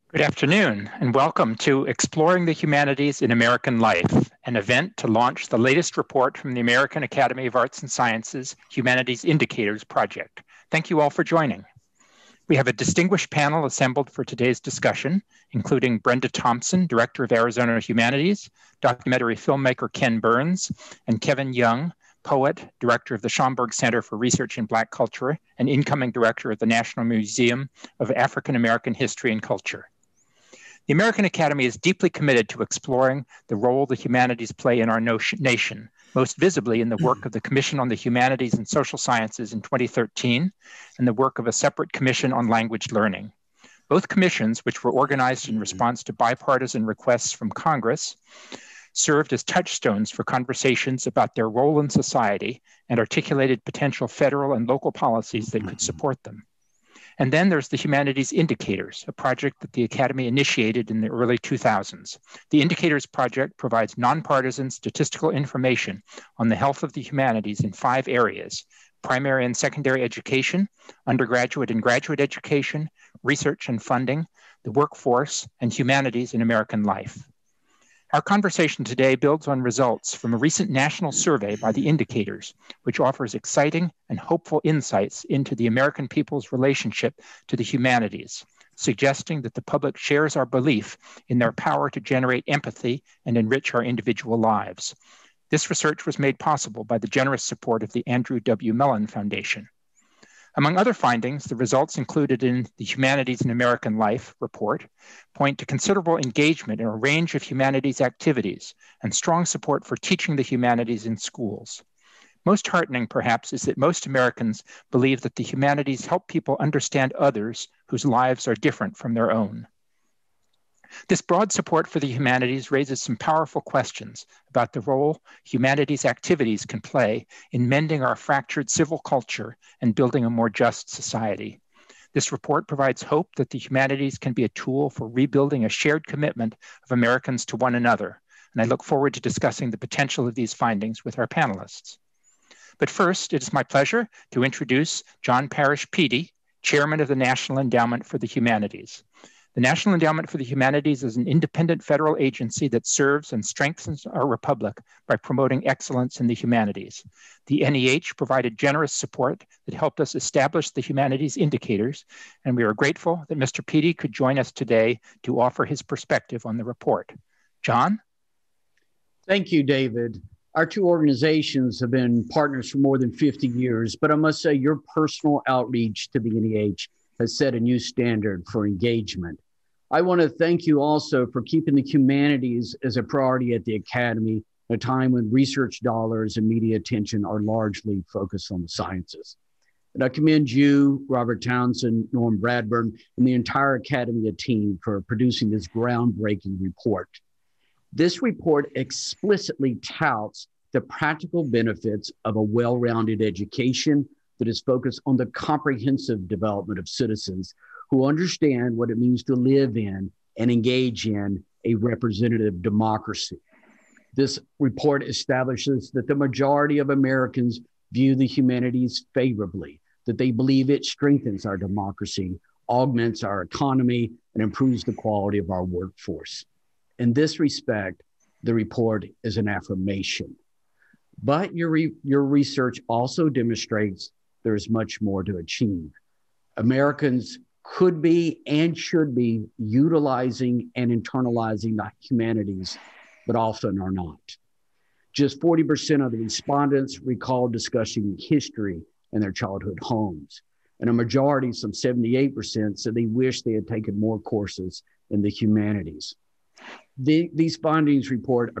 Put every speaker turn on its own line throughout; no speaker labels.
Good afternoon, and welcome to Exploring the Humanities in American Life, an event to launch the latest report from the American Academy of Arts and Sciences Humanities Indicators Project. Thank you all for joining. We have a distinguished panel assembled for today's discussion, including Brenda Thomson, Director of Arizona Humanities, documentary filmmaker Ken Burns, and Kevin Young, poet, Director of the Schomburg Center for Research in Black Culture, and incoming Director of the National Museum of African American History and Culture. The American Academy is deeply committed to exploring the role the humanities play in our nation, most visibly in the work of the Commission on the Humanities and Social Sciences in 2013 and the work of a separate commission on language learning. Both commissions, which were organized in response to bipartisan requests from Congress, served as touchstones for conversations about their role in society and articulated potential federal and local policies that could support them. And then there's the Humanities Indicators, a project that the Academy initiated in the early 2000s. The Indicators Project provides nonpartisan statistical information on the health of the humanities in 5 areas: primary and secondary education, undergraduate and graduate education, research and funding, the workforce, and humanities in American life. Our conversation today builds on results from a recent national survey by the Indicators, which offers exciting and hopeful insights into the American people's relationship to the humanities, suggesting that the public shares our belief in their power to generate empathy and enrich our individual lives. This research was made possible by the generous support of the Andrew W. Mellon Foundation. Among other findings, the results included in the Humanities in American Life report point to considerable engagement in a range of humanities activities and strong support for teaching the humanities in schools. Most heartening, perhaps, is that most Americans believe that the humanities help people understand others whose lives are different from their own. This broad support for the humanities raises some powerful questions about the role humanities activities can play in mending our fractured civil culture and building a more just society. This report provides hope that the humanities can be a tool for rebuilding a shared commitment of Americans to one another, and I look forward to discussing the potential of these findings with our panelists. But first, it is my pleasure to introduce John Parrish Peede, Chairman of the National Endowment for the Humanities. The National Endowment for the Humanities is an independent federal agency that serves and strengthens our republic by promoting excellence in the humanities. The NEH provided generous support that helped us establish the Humanities Indicators, and we are grateful that Mr. Peede could join us today to offer his perspective on the report. John?
Thank you, David. Our two organizations have been partners for more than 50 years, but I must say your personal outreach to the NEH has set a new standard for engagement. I want to thank you also for keeping the humanities as a priority at the Academy at a time when research dollars and media attention are largely focused on the sciences. And I commend you, Robert Townsend, Norm Bradburn, and the entire Academy team for producing this groundbreaking report. This report explicitly touts the practical benefits of a well-rounded education that is focused on the comprehensive development of citizens who understand what it means to live in and engage in a representative democracy. This report establishes that the majority of Americans view the humanities favorably, that they believe it strengthens our democracy, augments our economy, and improves the quality of our workforce. In this respect, the report is an affirmation. But your research also demonstrates there is much more to achieve. Americans could be and should be utilizing and internalizing the humanities, but often are not. Just 40% of the respondents recall discussing history in their childhood homes. And a majority, some 78%, said they wish they had taken more courses in the humanities. These findings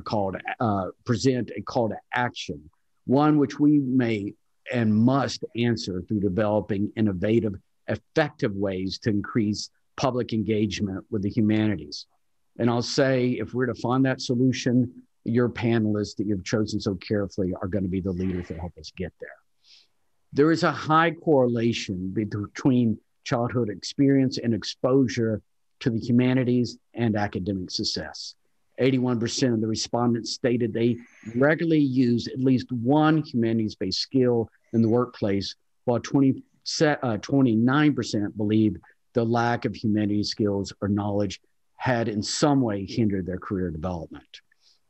present a call to action, one which we may and must answer through developing innovative, effective ways to increase public engagement with the humanities. And I'll say, if we're to find that solution, your panelists that you've chosen so carefully are going to be the leaders that help us get there. There is a high correlation between childhood experience and exposure to the humanities and academic success. 81% of the respondents stated they regularly use at least one humanities-based skill in the workplace, while 29% believe the lack of humanities skills or knowledge had in some way hindered their career development.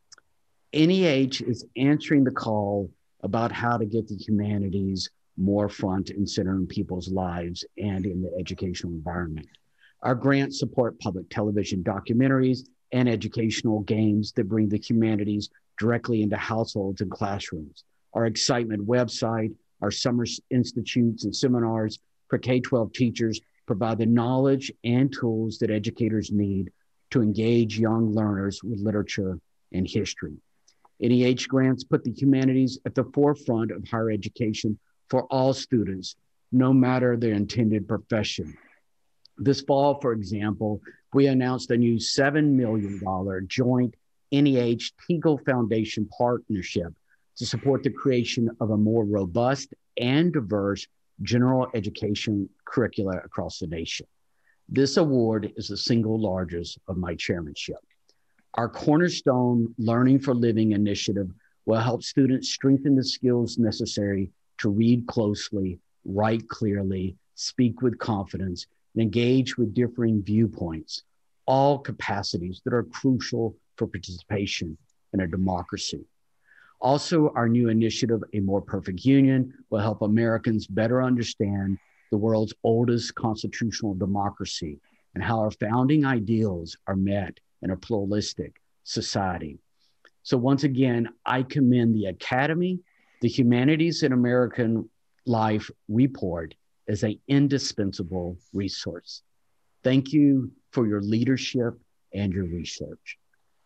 NEH is answering the call about how to get the humanities more front and center in people's lives and in the educational environment. Our grants support public television documentaries and educational games that bring the humanities directly into households and classrooms. Our Excitement website, our summer institutes and seminars for K-12 teachers provide the knowledge and tools that educators need to engage young learners with literature and history. NEH grants put the humanities at the forefront of higher education for all students, no matter their intended profession. This fall, for example, we announced a new $7 million joint NEH Teagle Foundation partnership to support the creation of a more robust and diverse general education curricula across the nation. This award is the single largest of my chairmanship. Our cornerstone Learning for Living initiative will help students strengthen the skills necessary to read closely, write clearly, speak with confidence, and engage with differing viewpoints, all capacities that are crucial for participation in a democracy. Also, our new initiative, A More Perfect Union, will help Americans better understand the world's oldest constitutional democracy and how our founding ideals are met in a pluralistic society. So once again, I commend the Academy, the Humanities in American Life report as an indispensable resource. Thank you for your leadership and your research.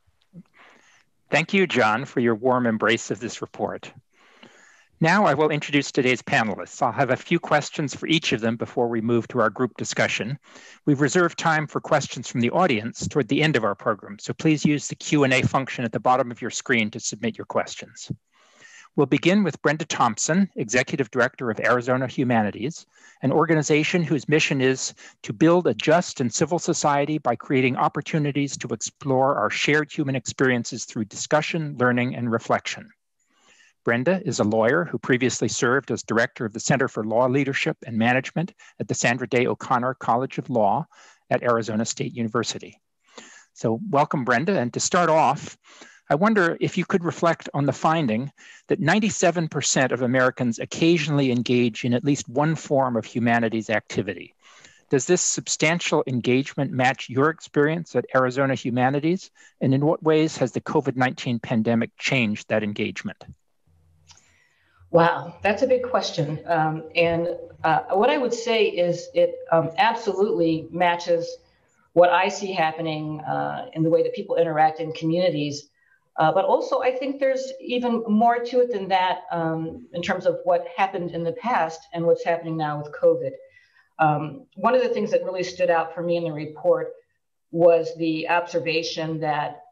Thank you, John, for your warm embrace of this report. Now I will introduce today's panelists. I'll have a few questions for each of them before we move to our group discussion. We've reserved time for questions from the audience toward the end of our program, so please use the Q&A function at the bottom of your screen to submit your questions. We'll begin with Brenda Thomson, Executive Director of Arizona Humanities, an organization whose mission is to build a just and civil society by creating opportunities to explore our shared human experiences through discussion, learning, and reflection. Brenda is a lawyer who previously served as Director of the Center for Law Leadership and Management at the Sandra Day O'Connor College of Law at Arizona State University. So welcome, Brenda. And to start off, I wonder if you could reflect on the finding that 97% of Americans occasionally engage in at least one form of humanities activity. Does this substantial engagement match your experience at Arizona Humanities? And in what ways has the COVID-19 pandemic changed that engagement?
Wow, that's a big question. What I would say is it absolutely matches what I see happening in the way that people interact in communities. But also, I think there's even more to it than that in terms of what happened in the past and what's happening now with COVID. One of the things that really stood out for me in the report was the observation that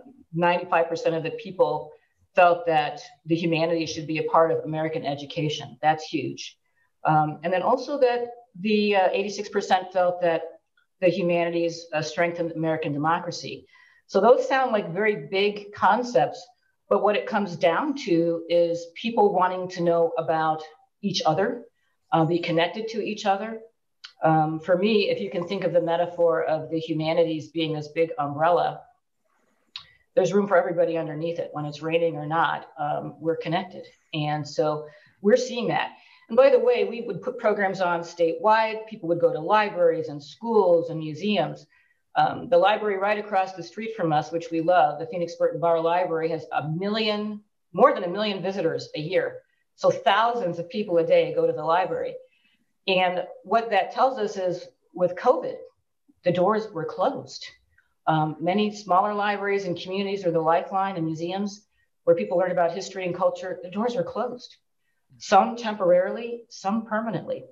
95% of the people felt that the humanities should be a part of American education. That's huge. And then also that the 86% felt that the humanities strengthened American democracy. So those sound like very big concepts, but what it comes down to is people wanting to know about each other, be connected to each other. For me, if you can think of the metaphor of the humanities being this big umbrella, there's room for everybody underneath it. When it's raining or not, we're connected. And so we're seeing that. And by the way, we would put programs on statewide. People would go to libraries and schools and museums. The library right across the street from us, which we love, the Phoenix Burton Barr Library, has more than 1 million visitors a year. So thousands of people a day go to the library. And what that tells us is with COVID, the doors were closed. Many smaller libraries and communities are the lifeline, and museums where people learn about history and culture, the doors are closed. Some temporarily, some permanently.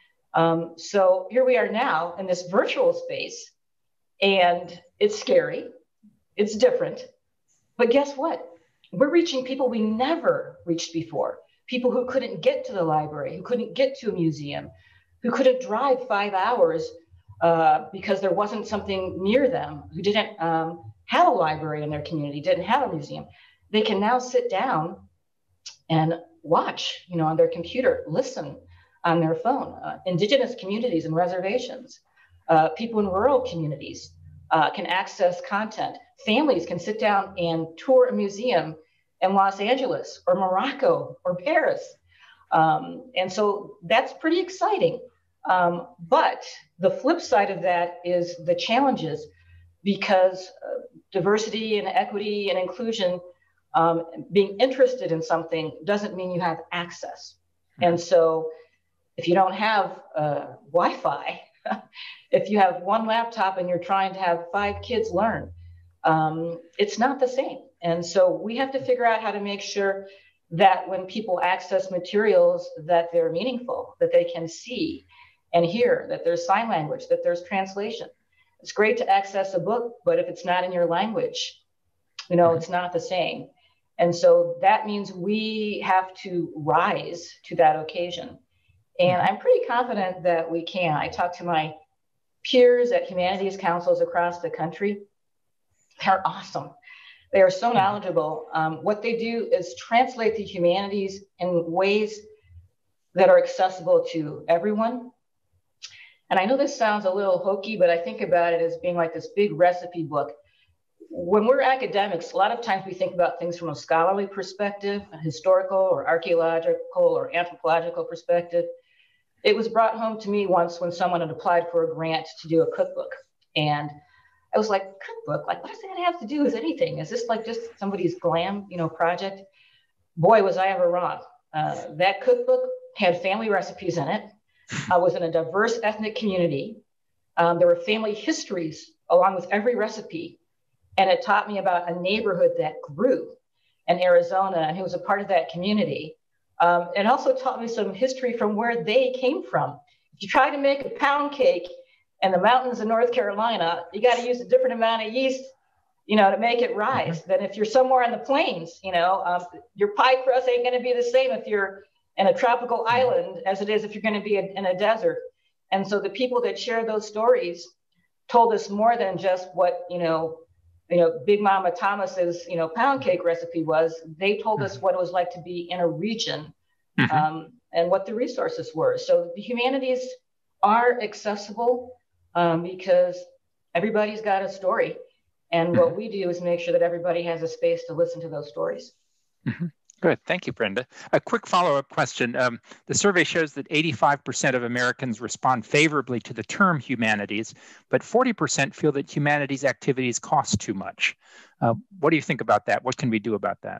So here we are now in this virtual space, and it's scary, it's different, but guess what? We're reaching people we never reached before. People who couldn't get to the library, who couldn't get to a museum, who couldn't drive 5 hours because there wasn't something near them, who didn't have a library in their community, didn't have a museum. They can now sit down and watch, on their computer, listen on their phone. Indigenous communities and reservations, People in rural communities can access content. Families can sit down and tour a museum in Los Angeles or Morocco or Paris. And so that's pretty exciting. But the flip side of that is the challenges, because diversity and equity and inclusion, being interested in something doesn't mean you have access. And so if you don't have Wi-Fi, if you have one laptop and you're trying to have 5 kids learn, it's not the same. And so we have to figure out how to make sure that when people access materials, that they're meaningful, that they can see and hear, that there's sign language, that there's translation. It's great to access a book, but if it's not in your language, it's not the same. And so that means we have to rise to that occasion. And I'm pretty confident that we can. I talk to my peers at humanities councils across the country. They're awesome. They are so knowledgeable. What they do is translate the humanities in ways that are accessible to everyone. And I know this sounds a little hokey, but I think about it as being like this big recipe book. When we're academics, a lot of times we think about things from a scholarly perspective, a historical or archaeological or anthropological perspective. It was brought home to me once when someone had applied for a grant to do a cookbook. And I was like, cookbook? Like, what does that have to do with anything? Is this like just somebody's glam, project? Boy, was I ever wrong. That cookbook had family recipes in it. I was in a diverse ethnic community. There were family histories along with every recipe. And it taught me about a neighborhood that grew in Arizona and who was a part of that community. It also taught me some history from where they came from. If you try to make a pound cake in the mountains of North Carolina, you got to use a different amount of yeast, to make it rise than if you're somewhere in the plains. Your pie crust ain't going to be the same if you're in a tropical island as it is if you're going to be in a desert. And so the people that share those stories told us more than just what, Big Mama Thomas's, pound cake recipe was. They told us what it was like to be in a region and what the resources were. So the humanities are accessible because everybody's got a story. And what we do is make sure that everybody has a space to listen to those stories.
Good. Thank you, Brenda. A quick follow-up question. The survey shows that 85% of Americans respond favorably to the term humanities, but 40% feel that humanities activities cost too much. What do you think about that? What can we do about that?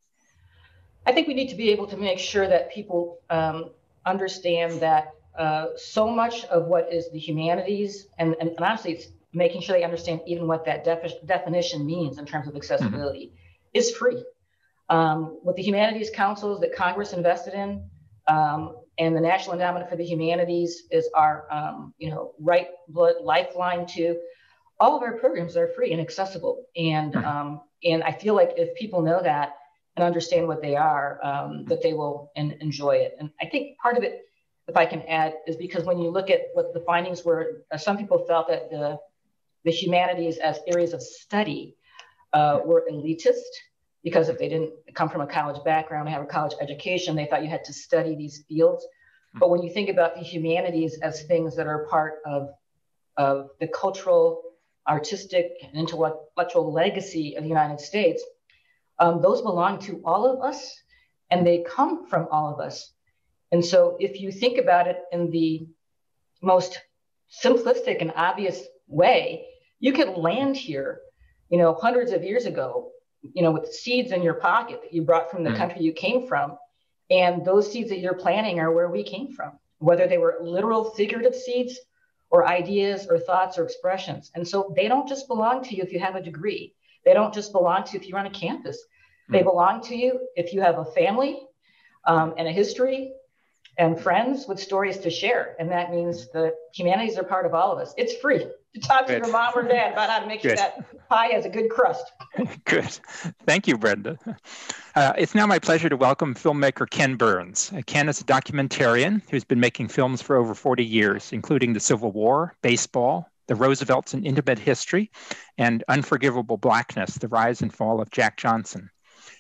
I think we need to be able to make sure that people understand that so much of what is the humanities, and honestly, it's making sure they understand even what that definition means in terms of accessibility, is free. With the humanities councils that Congress invested in, and the National Endowment for the Humanities is our, right blood lifeline to all of our programs are free and accessible. And I feel like if people know that and understand what they are, that they will enjoy it. And I think part of it, if I can add, is because when you look at what the findings were, some people felt that the humanities as areas of study were elitist, because if they didn't come from a college background, have a college education, they thought you had to study these fields. But when you think about the humanities as things that are part of the cultural, artistic, and intellectual legacy of the United States, those belong to all of us, and they come from all of us. And so if you think about it in the most simplistic and obvious way, you could land here, hundreds of years ago, with seeds in your pocket that you brought from the country you came from. And those seeds that you're planting are where we came from, whether they were literal figurative seeds or ideas or thoughts or expressions. And so they don't just belong to you if you have a degree. They don't just belong to you if you're on a campus. They belong to you if you have a family and a history and friends with stories to share. And that means the humanities are part of all of us. It's free. Talk to your mom or dad about how to make sure that pie has a good crust.
Good. Thank you, Brenda. It's now my pleasure to welcome filmmaker Ken Burns. Ken is a documentarian who's been making films for over 40 years, including the Civil War, baseball, the Roosevelts in Intimate History, and Unforgivable Blackness, the Rise and Fall of Jack Johnson.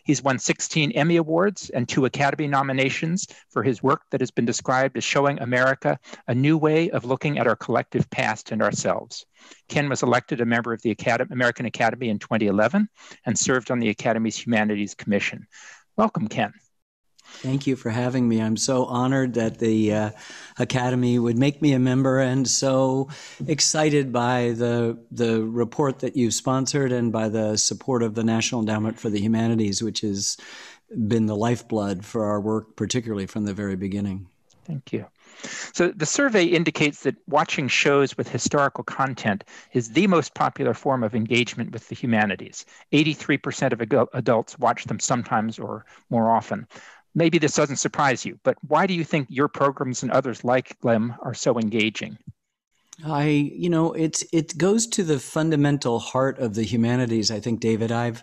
He's won 16 Emmy Awards and 2 Academy nominations for his work that has been described as showing America a new way of looking at our collective past and ourselves. Ken was elected a member of the American Academy in 2011 and served on the Academy's Humanities Commission. Welcome, Ken.
Thank you for having me. I'm so honored that the Academy would make me a member, and so excited by the report that you sponsored and by the support of the National Endowment for the Humanities, which has been the lifeblood for our work, particularly from the very beginning.
Thank you. So the survey indicates that watching shows with historical content is the most popular form of engagement with the humanities. 83% of adults watch them sometimes or more often. Maybe this doesn't surprise you, but why do you think your programs and others like them are so engaging?
It goes to the fundamental heart of the humanities. I think, David, I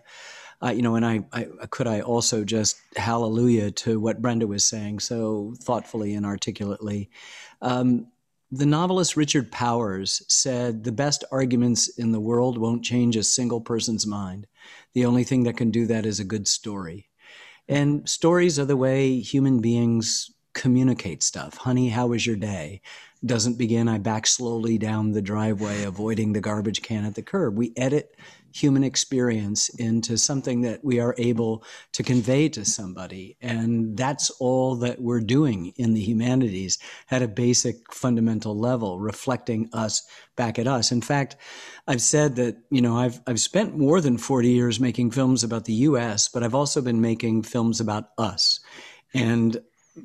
also just hallelujah to what Brenda was saying so thoughtfully and articulately. The novelist Richard Powers said, "The best arguments in the world won't change a single person's mind. The only thing that can do that is a good story." And stories are the way human beings communicate stuff. Honey, how was your day? Doesn't begin, I back slowly down the driveway, avoiding the garbage can at the curb. We edit human experience into something that we are able to convey to somebody. And that's all that we're doing in the humanities at a basic fundamental level, reflecting us back at us. In fact, I've said that, I've spent more than 40 years making films about the US, but I've also been making films about us. And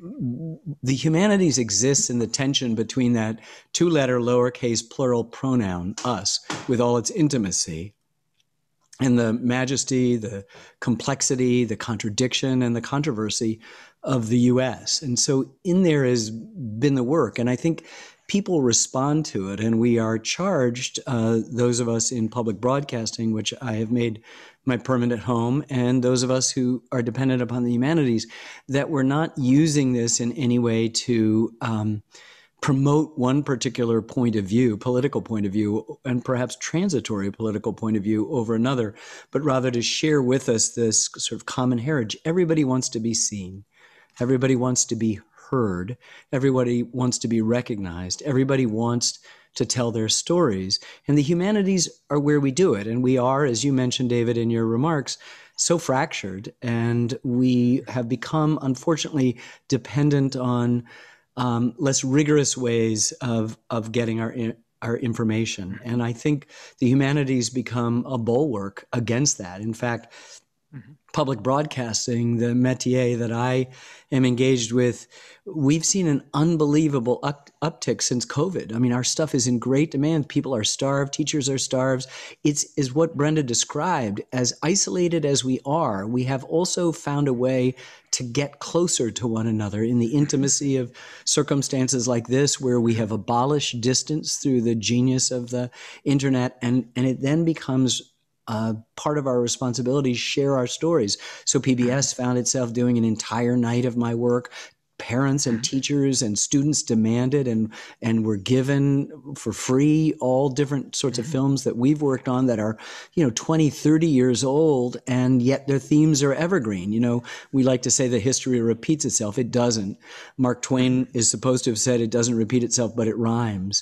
the humanities exists in the tension between that 2-letter lowercase plural pronoun, us, with all its intimacy, and the majesty, the complexity, the contradiction, and the controversy of the US. And so in there has been the work. And I think people respond to it. And we are charged, those of us in public broadcasting, which I have made my permanent home, and those of us who are dependent upon the humanities, that we're not using this in any way to promote one particular point of view, political point of view, and perhaps transitory political point of view over another, but rather to share with us this sort of common heritage. Everybody wants to be seen. Everybody wants to be heard. Everybody wants to be recognized. Everybody wants to tell their stories. And the humanities are where we do it. And we are, as you mentioned, David, in your remarks, so fractured. And we have become, unfortunately, dependent on less rigorous ways of getting our information. And I think the humanities become a bulwark against that. In fact, public broadcasting, the métier that I am engaged with, we've seen an unbelievable uptick since COVID. I mean, our stuff is in great demand. People are starved. Teachers are starved. Is what Brenda described. As isolated as we are, we have also found a way to get closer to one another in the intimacy of circumstances like this, where we have abolished distance through the genius of the internet, and it then becomes part of our responsibility to share our stories. So PBS found itself doing an entire night of my work. Parents and teachers and students demanded and were given for free all different sorts of films that we've worked on that are, 20, 30 years old, and yet their themes are evergreen. We like to say that history repeats itself. It doesn't. Mark Twain is supposed to have said it doesn't repeat itself, but it rhymes.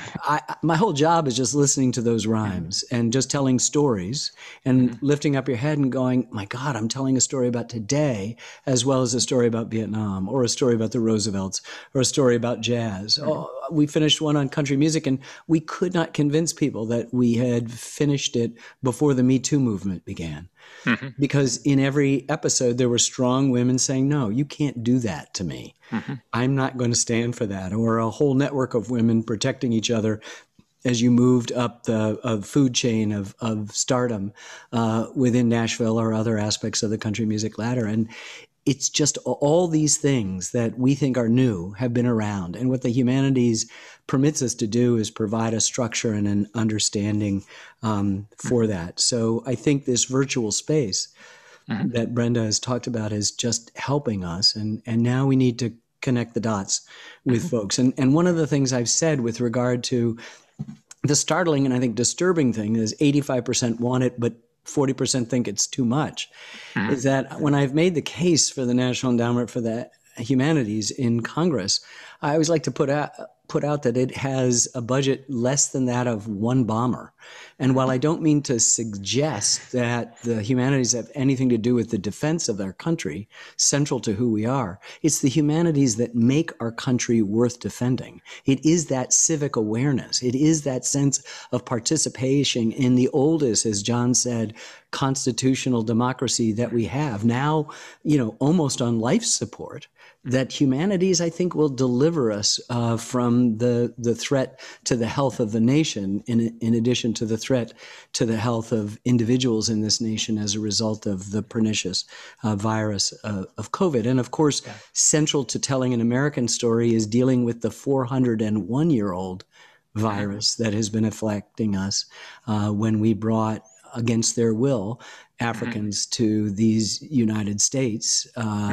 My whole job is just listening to those rhymes and just telling stories and lifting up your head and going, my God, I'm telling a story about today as well as a story about Vietnam, or a story about the Roosevelts, or a story about jazz. We finished one on country music, and we could not convince people that we had finished it before the Me Too movement began. Because in every episode, there were strong women saying, no, you can't do that to me. I'm not going to stand for that. Or a whole network of women protecting each other as you moved up the food chain of stardom within Nashville or other aspects of the country music ladder. And it's just all these things that we think are new have been around. And what the humanities permits us to do is provide a structure and an understanding for that. So I think this virtual space that Brenda has talked about is just helping us. And now we need to connect the dots with folks. And one of the things I've said with regard to the startling and I think disturbing thing is 85% want it, but 40% think it's too much, is that when I've made the case for the National Endowment for the Humanities in Congress, I always like to put out that it has a budget less than that of one bomber. And while I don't mean to suggest that the humanities have anything to do with the defense of our country, central to who we are, it's the humanities that make our country worth defending. It is that civic awareness. It is that sense of participation in the oldest, as John said, constitutional democracy that we have now, almost on life support, that humanities, I think, will deliver us from the threat to the health of the nation, in addition to the threat to the health of individuals in this nation as a result of the pernicious virus of COVID. And of course, central to telling an American story is dealing with the 401-year-old virus that has been afflicting us when we brought, against their will, Africans to these United States,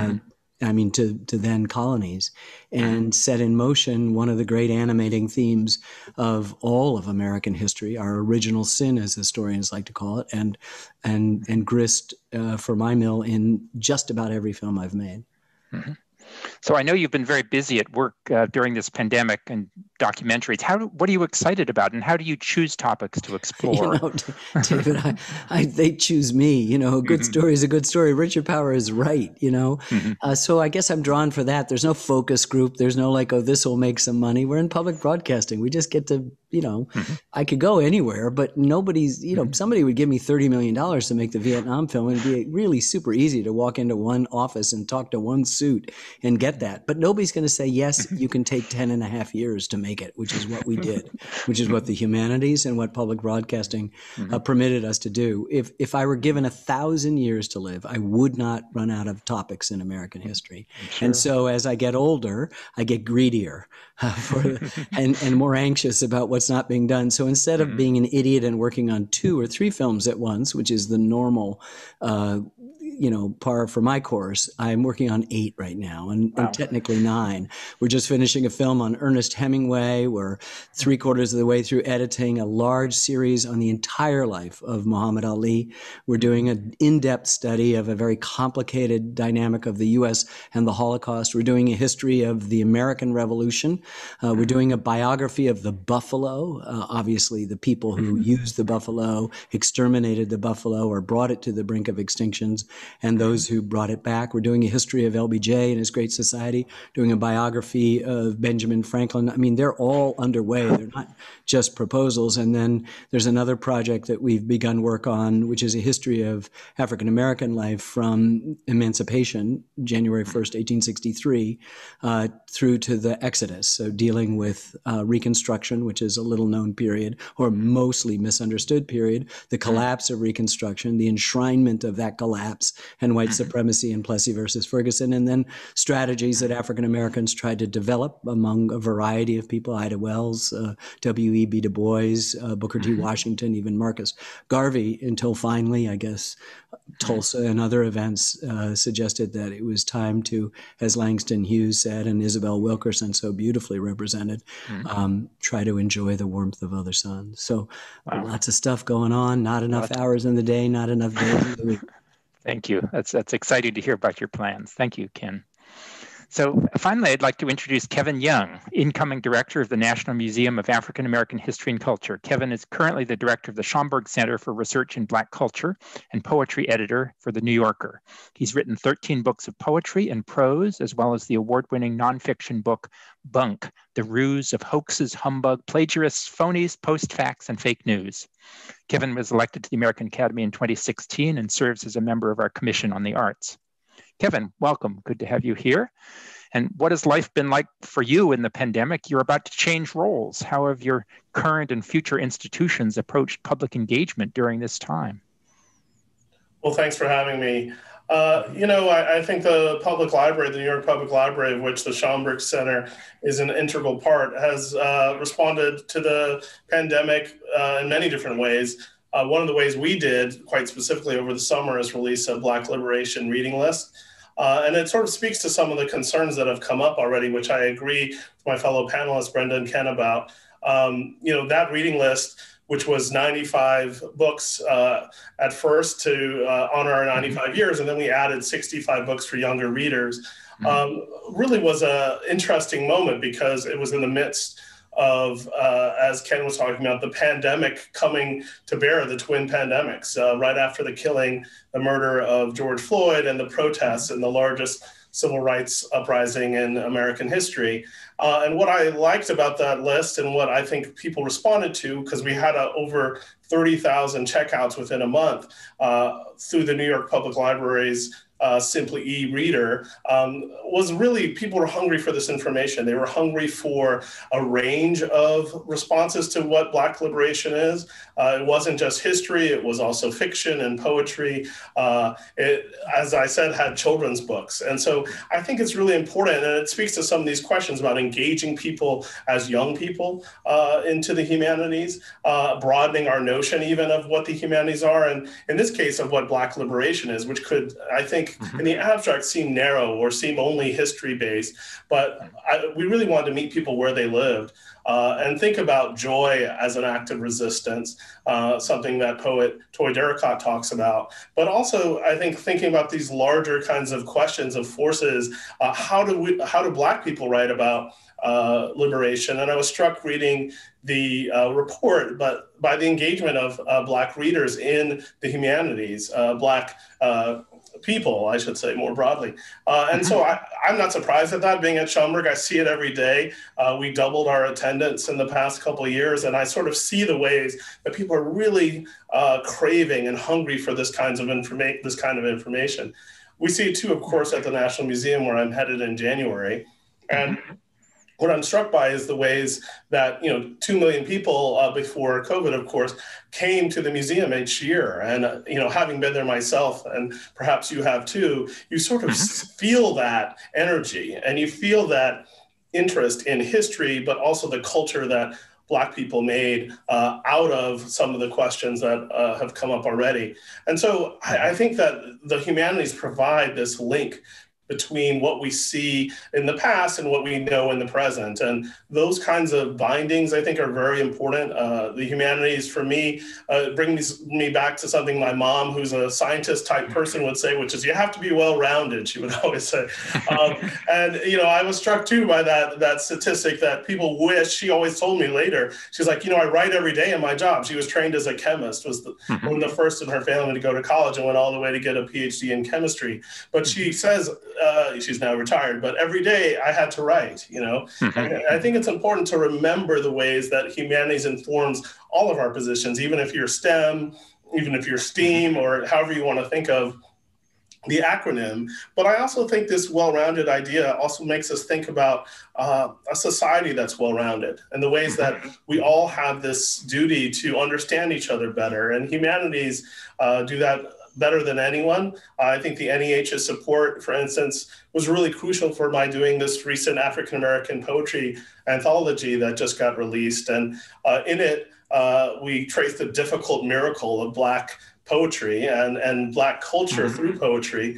to then colonies, and set in motion one of the great animating themes of all of American history, our original sin, as historians like to call it, and grist for my mill in just about every film I've made.
Mm-hmm. So I know you've been very busy at work during this pandemic and documentaries. What are you excited about, and how do you choose topics to explore?
David, they choose me. A good story is a good story. Richard Power is right. So I guess I'm drawn for that. There's no focus group. There's no this will make some money. We're in public broadcasting. We just get to, I could go anywhere, but nobody's, somebody would give me $30 million to make the Vietnam film, and it'd be really super easy to walk into one office and talk to one suit and get that. But nobody's going to say, yes, you can take 10 and a half years to make it, which is what we did, which is what the humanities and what public broadcasting permitted us to do. If I were given 1,000 years to live, I would not run out of topics in American history. Sure. And so as I get older, I get greedier and more anxious about what's not being done. So instead of being an idiot and working on 2 or 3 films at once, which is the normal par for my course, I'm working on 8 right now, and technically 9. We're just finishing a film on Ernest Hemingway. We're 3/4 of the way through editing a large series on the entire life of Muhammad Ali. We're doing an in-depth study of a very complicated dynamic of the U.S. and the Holocaust. We're doing a history of the American Revolution. We're doing a biography of the buffalo, obviously the people who used the buffalo, exterminated the buffalo, or brought it to the brink of extinctions, and those who brought it back. We're doing a history of LBJ and his Great Society, doing a biography of Benjamin Franklin. I mean, they're all underway. They're not just proposals. And then there's another project that we've begun work on, which is a history of African-American life from emancipation, January 1st, 1863, through to the Exodus. So dealing with Reconstruction, which is a little-known period, or mostly misunderstood period, the collapse of Reconstruction, the enshrinement of that collapse, and white supremacy in Plessy versus Ferguson, and then strategies that African Americans tried to develop among a variety of people, Ida Wells, W.E.B. Du Bois, Booker T. Washington, even Marcus Garvey, until finally, I guess, Tulsa and other events suggested that it was time to, as Langston Hughes said, and Isabel Wilkerson so beautifully represented, try to enjoy the warmth of other suns. So lots of stuff going on, not enough hours in the day, not enough days in the week.
Thank you. That's exciting to hear about your plans. Thank you, Ken. So finally, I'd like to introduce Kevin Young, incoming director of the National Museum of African American History and Culture. Kevin is currently the director of the Schomburg Center for Research in Black Culture and poetry editor for The New Yorker. He's written 13 books of poetry and prose, as well as the award-winning nonfiction book, Bunk, The Ruse of Hoaxes, Humbug, Plagiarists, Phonies, Post-Facts, and Fake News. Kevin was elected to the American Academy in 2016 and serves as a member of our Commission on the Arts. Kevin, welcome. Good to have you here. And what has life been like for you in the pandemic? You're about to change roles. How have your current and future institutions approached public engagement during this time?
Well, thanks for having me. I think the public library, the New York Public Library, of which the Schomburg Center is an integral part, has responded to the pandemic in many different ways. One of the ways we did, quite specifically over the summer, is release a Black Liberation reading list. And it sort of speaks to some of the concerns that have come up already, which I agree with my fellow panelists, Brenda and Ken, about. That reading list, which was 95 books at first to honor our 95 years, and then we added 65 books for younger readers. Really was an interesting moment because it was in the midst of, as Ken was talking about, the pandemic coming to bear, the twin pandemics, right after the murder of George Floyd and the protests and the largest civil rights uprising in American history. And what I liked about that list and what I think people responded to, because we had over 30,000 checkouts within a month through the New York Public Library's Simply e-reader, was really people were hungry for this information. They were hungry for a range of responses to what Black liberation is. It wasn't just history, it was also fiction and poetry. It, as I said, had children's books. And so I think it's really important, and it speaks to some of these questions about engaging people as young people into the humanities, broadening our notion even of what the humanities are, and in this case of what Black liberation is, which could, I think, in the abstract seem narrow or seem only history-based, but we really wanted to meet people where they lived and think about joy as an act of resistance, something that poet Toy Derricott talks about. But also, I think thinking about these larger kinds of questions of forces, how do Black people write about liberation? And I was struck reading the report, but by the engagement of Black readers in the humanities, Black people, I should say, more broadly. And so I'm not surprised at that. Being at Schomburg, I see it every day. We doubled our attendance in the past couple of years, and I sort of see the ways that people are really craving and hungry for this kind of information. We see it too, of course, at the National Museum, where I'm headed in January. And what I'm struck by is the ways that, 2 million people before COVID, of course, came to the museum each year. And, having been there myself, and perhaps you have too, you sort of feel that energy and you feel that interest in history, but also the culture that Black people made out of some of the questions that have come up already. And so I think that the humanities provide this link between what we see in the past and what we know in the present. And those kinds of bindings, I think, are very important. The humanities, for me, brings me back to something my mom, who's a scientist type person, would say, which is you have to be well-rounded, she would always say. And, I was struck too by that statistic that people wish. She always told me later, she's like, I write every day in my job. She was trained as a chemist, was one of the first in her family to go to college and went all the way to get a PhD in chemistry. But she says, she's now retired, but every day I had to write, And I think it's important to remember the ways that humanities informs all of our positions, even if you're STEM, even if you're STEAM, or however you want to think of the acronym. But I also think this well-rounded idea also makes us think about a society that's well-rounded and the ways that we all have this duty to understand each other better. And humanities do that better than anyone. I think the NEH's support, for instance, was really crucial for my doing this recent African-American poetry anthology that just got released. And in it, we traced the difficult miracle of Black poetry and Black culture through poetry.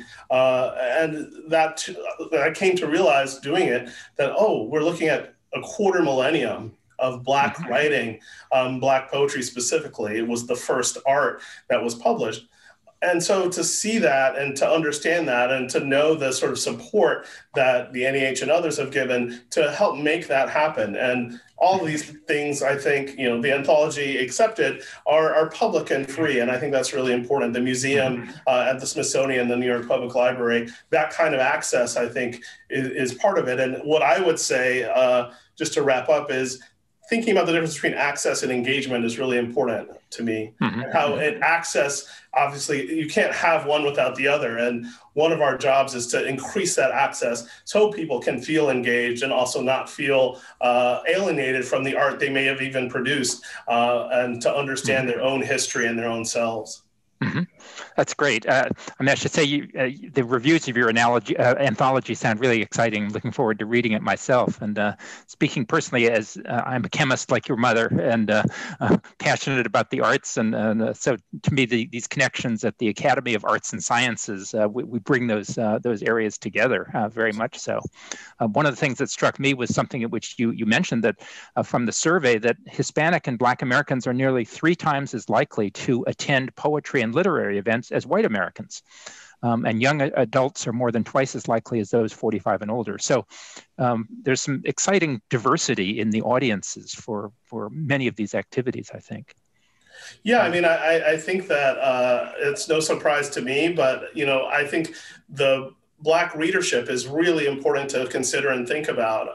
And that I came to realize doing it that, we're looking at a quarter millennium of Black writing, Black poetry specifically. It was the first art that was published. And so to see that and to understand that and to know the sort of support that the NEH and others have given to help make that happen. And all of these things, I think, the anthology accepted are public and free. And I think that's really important. The museum at the Smithsonian, the New York Public Library, that kind of access, I think, is part of it. And what I would say, just to wrap up, is thinking about the difference between access and engagement is really important to me. How access, obviously, you can't have one without the other. And one of our jobs is to increase that access so people can feel engaged and also not feel alienated from the art they may have even produced and to understand their own history and their own selves.
That's great. I mean, I should say the reviews of your anthology sound really exciting. Looking forward to reading it myself. And speaking personally, as I'm a chemist like your mother, and passionate about the arts, and so to me, these connections at the Academy of Arts and Sciences, we bring those areas together very much so. One of the things that struck me was something at which you mentioned that from the survey that Hispanic and Black Americans are nearly 3 times as likely to attend poetry and literary events as white Americans. And young adults are more than twice as likely as those 45 and older. So there's some exciting diversity in the audiences for many of these activities, I think.
Yeah, I mean, I think that it's no surprise to me, but, I think the Black readership is really important to consider and think about.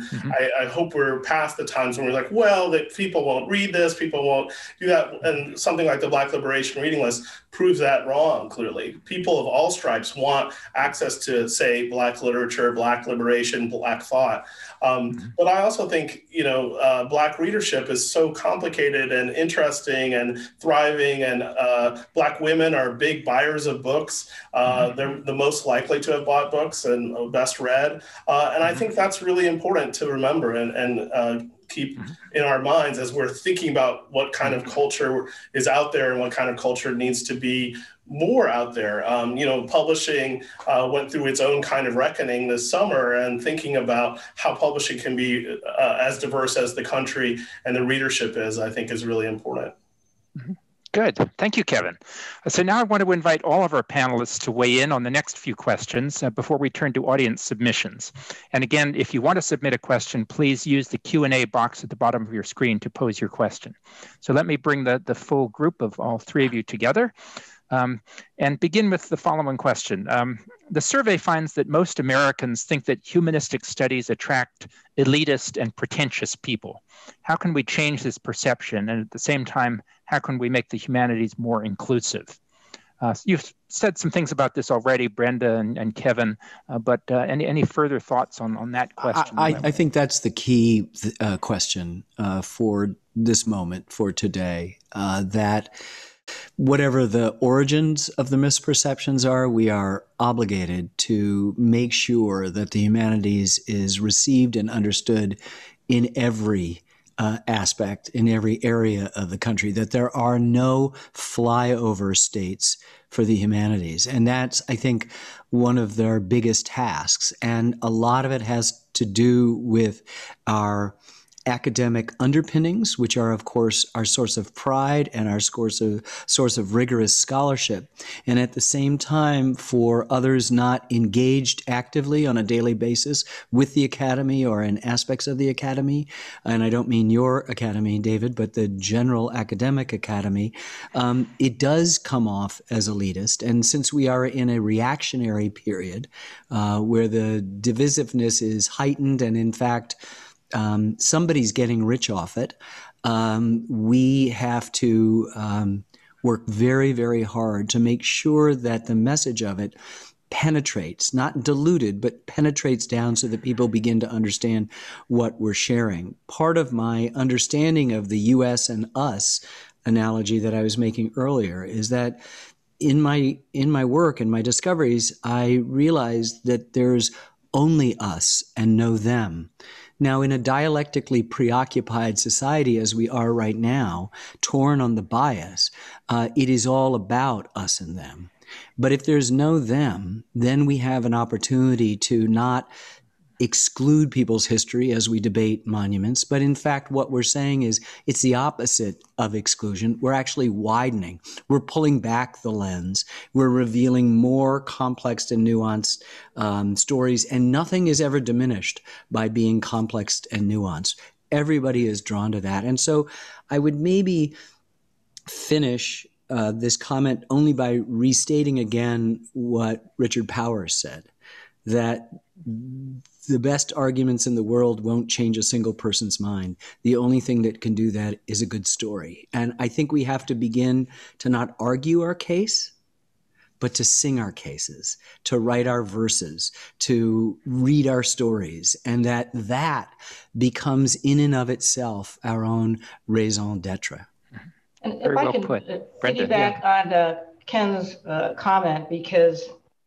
I hope we're past the times when we're like, well, that people won't read this, people won't do that. And something like the Black Liberation Reading List proves that wrong, clearly. People of all stripes want access to, say, Black literature, Black liberation, Black thought. But I also think, Black readership is so complicated and interesting and thriving, and Black women are big buyers of books. They're the most likely to have bought books and best read. And I think that's really important to remember and keep in our minds as we're thinking about what kind of culture is out there and what kind of culture needs to be more out there. Publishing went through its own kind of reckoning this summer, and thinking about how publishing can be as diverse as the country and the readership is, I think, is really important.
Good. Thank you, Kevin. So now I want to invite all of our panelists to weigh in on the next few questions before we turn to audience submissions. And again, if you want to submit a question, please use the Q&A box at the bottom of your screen to pose your question. So let me bring the full group of all 3 of you together. And begin with the following question. The survey finds that most Americans think that humanistic studies attract elitist and pretentious people. How can we change this perception? And at the same time, how can we make the humanities more inclusive? You've said some things about this already, Brenda and Kevin, but any further thoughts on that question?
I think that's the key question for this moment, for today, that whatever the origins of the misperceptions are, we are obligated to make sure that the humanities is received and understood in every aspect, in every area of the country, that there are no flyover states for the humanities. And that's, I think, one of their biggest tasks. And a lot of it has to do with our academic underpinnings, which are, of course, our source of pride and our source of rigorous scholarship. And at the same time, for others not engaged actively on a daily basis with the academy or in aspects of the academy, and I don't mean your academy, David, but the general academic academy, it does come off as elitist. And since we are in a reactionary period where the divisiveness is heightened and, in fact, somebody's getting rich off it, we have to work very, very hard to make sure that the message of it penetrates, not diluted, but penetrates down so that people begin to understand what we're sharing. Part of my understanding of the U.S. and us analogy that I was making earlier is that in my work and my discoveries, I realized that there's only us and no them. Now, in a dialectically preoccupied society as we are right now, torn on the bias, it is all about us and them. But if there's no them, then we have an opportunity to not exclude people's history as we debate monuments. But in fact, what we're saying is it's the opposite of exclusion. We're actually widening. We're pulling back the lens. We're revealing more complex and nuanced stories, and nothing is ever diminished by being complex and nuanced. Everybody is drawn to that. And so I would maybe finish this comment only by restating again what Richard Powers said, that the best arguments in the world won't change a single person's mind. The only thing that can do that is a good story. And I think we have to begin to not argue our case, but to sing our cases, to write our verses, to read our stories, and that becomes in and of itself our own raison d'etre.
And if I could piggyback on Ken's comment because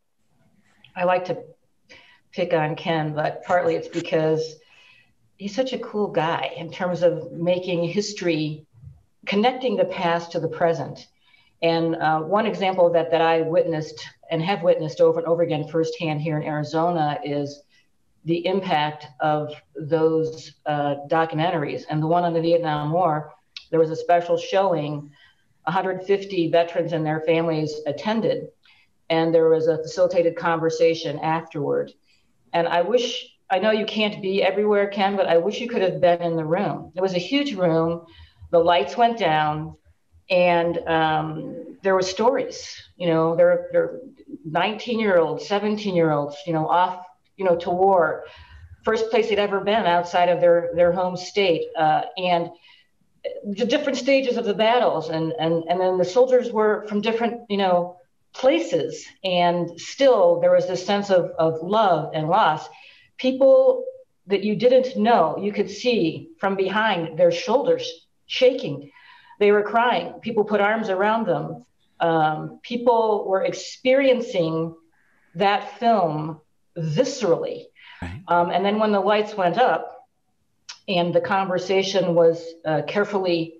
I like to pick on Ken, but partly it's because he's such a cool guy in terms of making history, connecting the past to the present. And one example of that I witnessed and have witnessed over and over again firsthand here in Arizona is the impact of those documentaries. And the one on the Vietnam War, there was a special showing, 150 veterans and their families attended, and there was a facilitated conversation afterward. And I know you can't be everywhere, Ken, but I wish you could have been in the room. It was a huge room, the lights went down, and there were stories, there 19-year-olds, 17-year-olds, off, to war, first place they'd ever been outside of their home state, and the different stages of the battles, and then the soldiers were from different, places, and still there was this sense of love and loss. People that you didn't know, you could see from behind their shoulders shaking. They were crying. People put arms around them. People were experiencing that film viscerally.
Right.
And then when the lights went up and the conversation was carefully,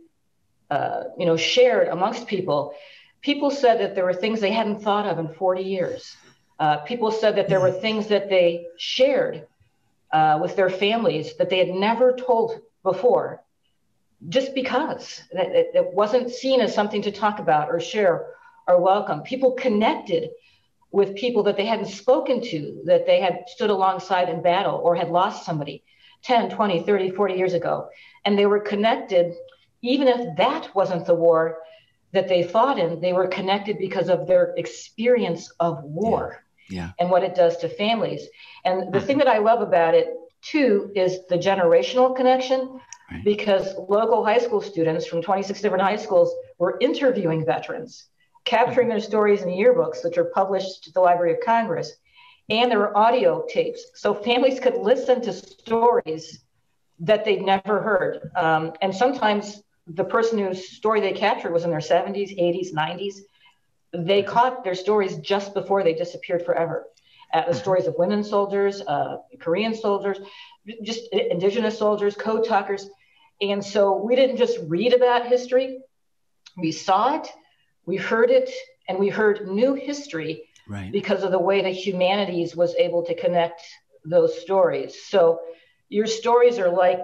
shared amongst people, people said that there were things they hadn't thought of in 40 years. People said that there were things that they shared with their families that they had never told before, just because it wasn't seen as something to talk about or share or welcome. People connected with people that they hadn't spoken to, that they had stood alongside in battle or had lost somebody 10, 20, 30, 40 years ago. And they were connected, even if that wasn't the war that they fought in, they were connected because of their experience of war.
Yeah.
And what it does to families. And the thing that I love about it, too, is the generational connection,
right.
Because local high school students from 26 different high schools were interviewing veterans, capturing their stories in yearbooks, which are published at the Library of Congress. And there were audio tapes, so families could listen to stories that they'd never heard. And sometimes the person whose story they captured was in their 70s, 80s, 90s. They caught their stories just before they disappeared forever. The stories of women soldiers, Korean soldiers, just indigenous soldiers, code talkers. And so we didn't just read about history. We saw it, we heard it, and we heard new history,
right.
Because of the way the humanities was able to connect those stories. So your stories are like,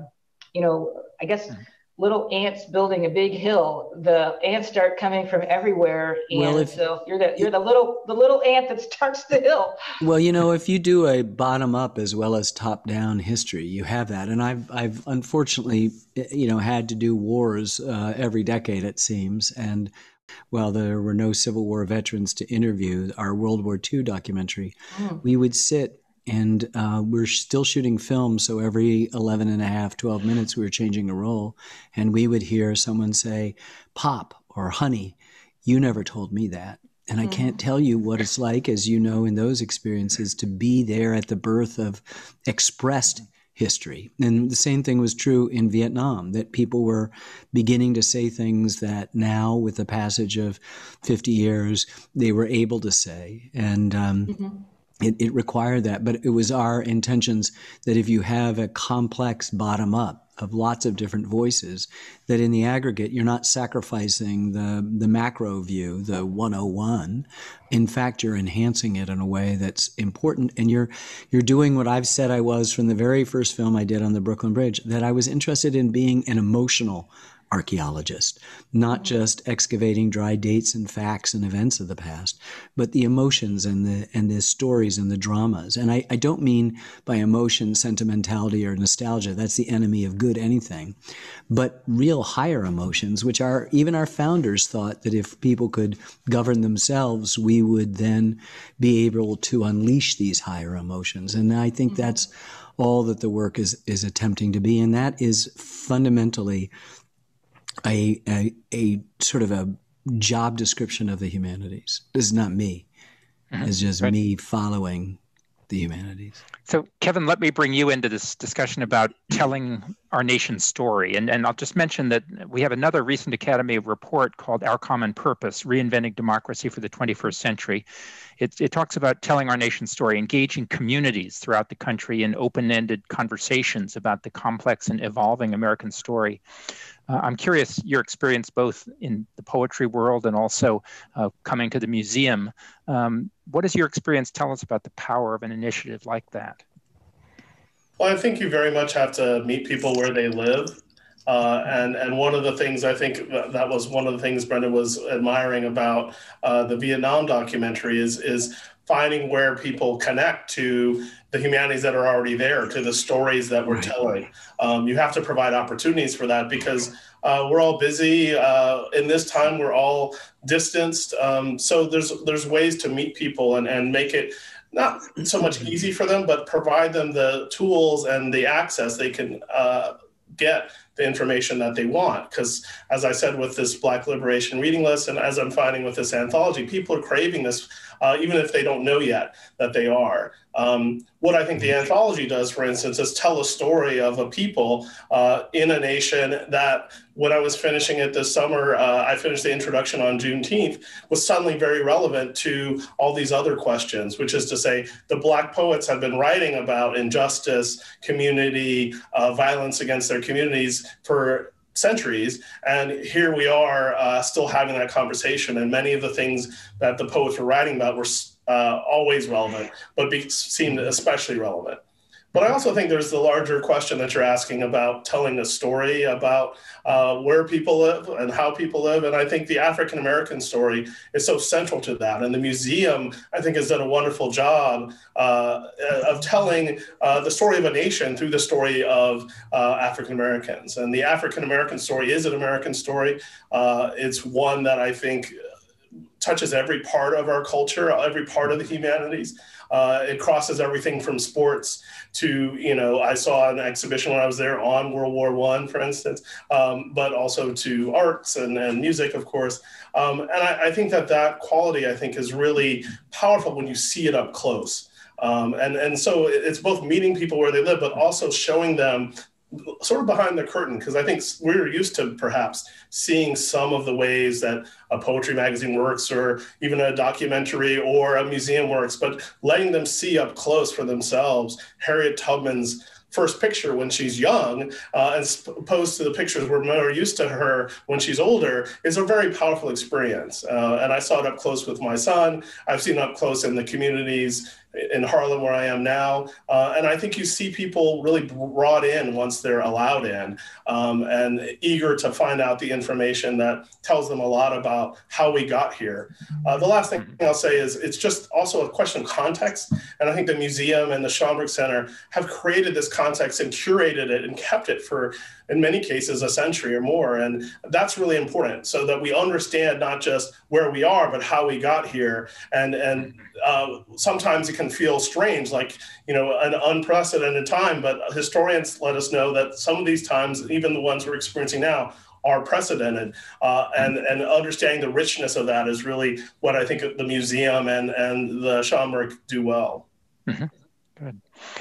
I guess, little ants building a big hill. The ants start coming from everywhere, and so you're the little ant that starts the hill.
Well, if you do a bottom up as well as top down history, you have that. And I've unfortunately, had to do wars every decade, it seems. And while there were no Civil War veterans to interview, our World War II documentary, we would sit. And we're still shooting film, so every 11 and a half, 12 minutes, we were changing a role. And we would hear someone say, "Pop," or "Honey, you never told me that." And I can't tell you what it's like, as you know, in those experiences, to be there at the birth of expressed history. And the same thing was true in Vietnam, that people were beginning to say things that now, with the passage of 50 years, they were able to say. And it required that, but it was our intentions that if you have a complex bottom up of lots of different voices, that in the aggregate, you're not sacrificing the macro view, the 101. In fact, you're enhancing it in a way that's important. And you're doing what I've said I was from the very first film I did on the Brooklyn Bridge, that I was interested in being an emotional archaeologist, not just excavating dry dates and facts and events of the past, but the emotions and the stories and the dramas. And I don't mean by emotion, sentimentality, or nostalgia. That's the enemy of good anything. But real higher emotions, which are, even our founders thought that if people could govern themselves, we would then be able to unleash these higher emotions. And I think that's all that the work is attempting to be. And that is fundamentally a sort of a job description of the humanities. This is not me. It's just me following the humanities.
So, Kevin, let me bring you into this discussion about telling our nation's story. And I'll just mention that we have another recent Academy report called Our Common Purpose, Reinventing Democracy for the 21st Century. It talks about telling our nation's story, engaging communities throughout the country in open-ended conversations about the complex and evolving American story. I'm curious your experience both in the poetry world and also coming to the museum. What does your experience tell us about the power of an initiative like that?
Well, I think you very much have to meet people where they live. And one of the things I think that was one of the things Brenda was admiring about the Vietnam documentary is finding where people connect to the humanities that are already there, to the stories that we're telling. You have to provide opportunities for that because we're all busy. In this time, we're all distanced. So there's ways to meet people and make it not so much easy for them, but provide them the tools and the access they can get the information that they want. Because as I said, with this Black Liberation reading list, and as I'm finding with this anthology, people are craving this, even if they don't know yet that they are. What I think the anthology does, for instance, is tell a story of a people in a nation that when I was finishing it this summer, I finished the introduction on Juneteenth, was suddenly very relevant to all these other questions, which is to say the Black poets have been writing about injustice, community, violence against their communities for centuries. And here we are still having that conversation. And many of the things that the poets were writing about were always relevant, but seemed especially relevant. But I also think there's the larger question that you're asking about telling a story about where people live and how people live. And I think the African-American story is so central to that. And the museum, I think, has done a wonderful job of telling the story of a nation through the story of African-Americans. And the African-American story is an American story. It's one that I think touches every part of our culture, every part of the humanities. It crosses everything from sports to, I saw an exhibition when I was there on World War I, for instance, but also to arts and music, of course. And I think that quality, I think, is really powerful when you see it up close. And so it's both meeting people where they live, but also showing them sort of behind the curtain, because I think we're used to perhaps seeing some of the ways that a poetry magazine works or even a documentary or a museum works, but letting them see up close for themselves Harriet Tubman's first picture when she's young, as opposed to the pictures we're more used to her when she's older, is a very powerful experience. And I saw it up close with my son. I've seen it up close in the communities in Harlem where I am now. And I think you see people really brought in once they're allowed in and eager to find out the information that tells them a lot about how we got here. The last thing I'll say is it's just also a question of context. And I think the museum and the Schomburg Center have created this context and curated it and kept it for, in many cases, a century or more. And that's really important so that we understand not just where we are, but how we got here. And sometimes it can feel strange, like, an unprecedented time, but historians let us know that some of these times, even the ones we're experiencing now, are precedented. And understanding the richness of that is really what I think the museum and the Schomburg do well.
Mm-hmm. Good.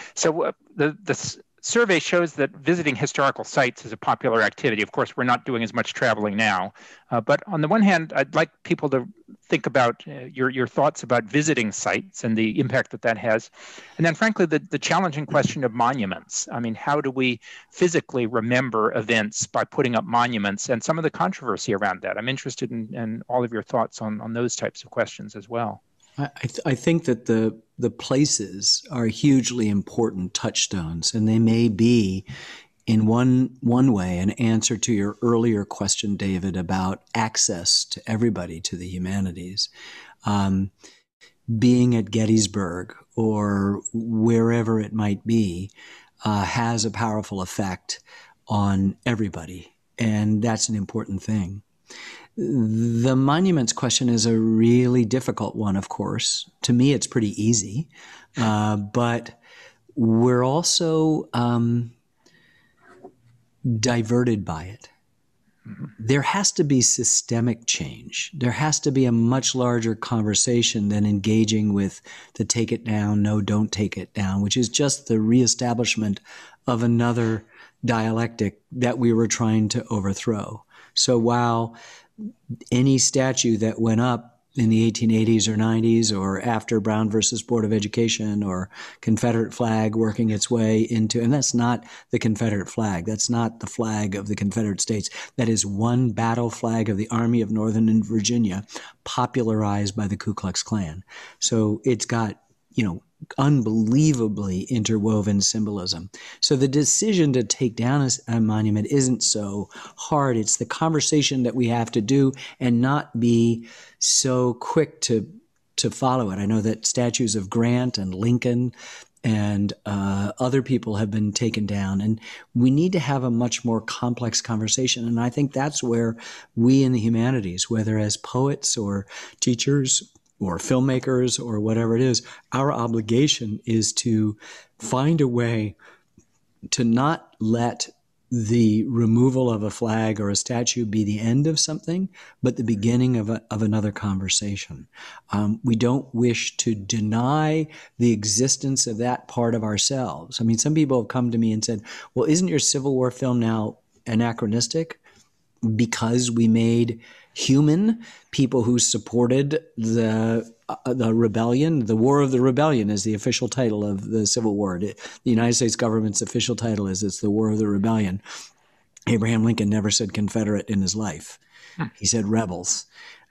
So the survey shows that visiting historical sites is a popular activity. Of course, we're not doing as much traveling now. But on the one hand, I'd like people to think about your thoughts about visiting sites and the impact that has. And then, frankly, the challenging question of monuments. I mean, how do we physically remember events by putting up monuments and some of the controversy around that? I'm interested in all of your thoughts on those types of questions as well.
I think that the places are hugely important touchstones, and they may be, in one way, an answer to your earlier question, David, about access to everybody to the humanities. Being at Gettysburg or wherever it might be has a powerful effect on everybody, and that's an important thing. The monuments question is a really difficult one, of course. To me, it's pretty easy, but we're also diverted by it. There has to be systemic change. There has to be a much larger conversation than engaging with the take it down, no, don't take it down, which is just the reestablishment of another dialectic that we were trying to overthrow. So while any statue that went up in the 1880s or 90s or after Brown versus Board of Education or Confederate flag working its way into, and that's not the Confederate flag. That's not the flag of the Confederate States. That is one battle flag of the Army of Northern Virginia popularized by the Ku Klux Klan. So it's got, unbelievably interwoven symbolism. So the decision to take down a monument isn't so hard. It's the conversation that we have to do and not be so quick to follow it. I know that statues of Grant and Lincoln and other people have been taken down, and we need to have a much more complex conversation. And I think that's where we in the humanities, whether as poets or teachers or filmmakers or whatever it is, our obligation is to find a way to not let the removal of a flag or a statue be the end of something, but the beginning of another conversation. We don't wish to deny the existence of that part of ourselves. I mean, some people have come to me and said, well, isn't your Civil War film now anachronistic because we made human people who supported the rebellion? The War of the Rebellion is the official title of the Civil War. The United States government's official title is it's the War of the Rebellion. Abraham Lincoln never said Confederate in his life. He said rebels.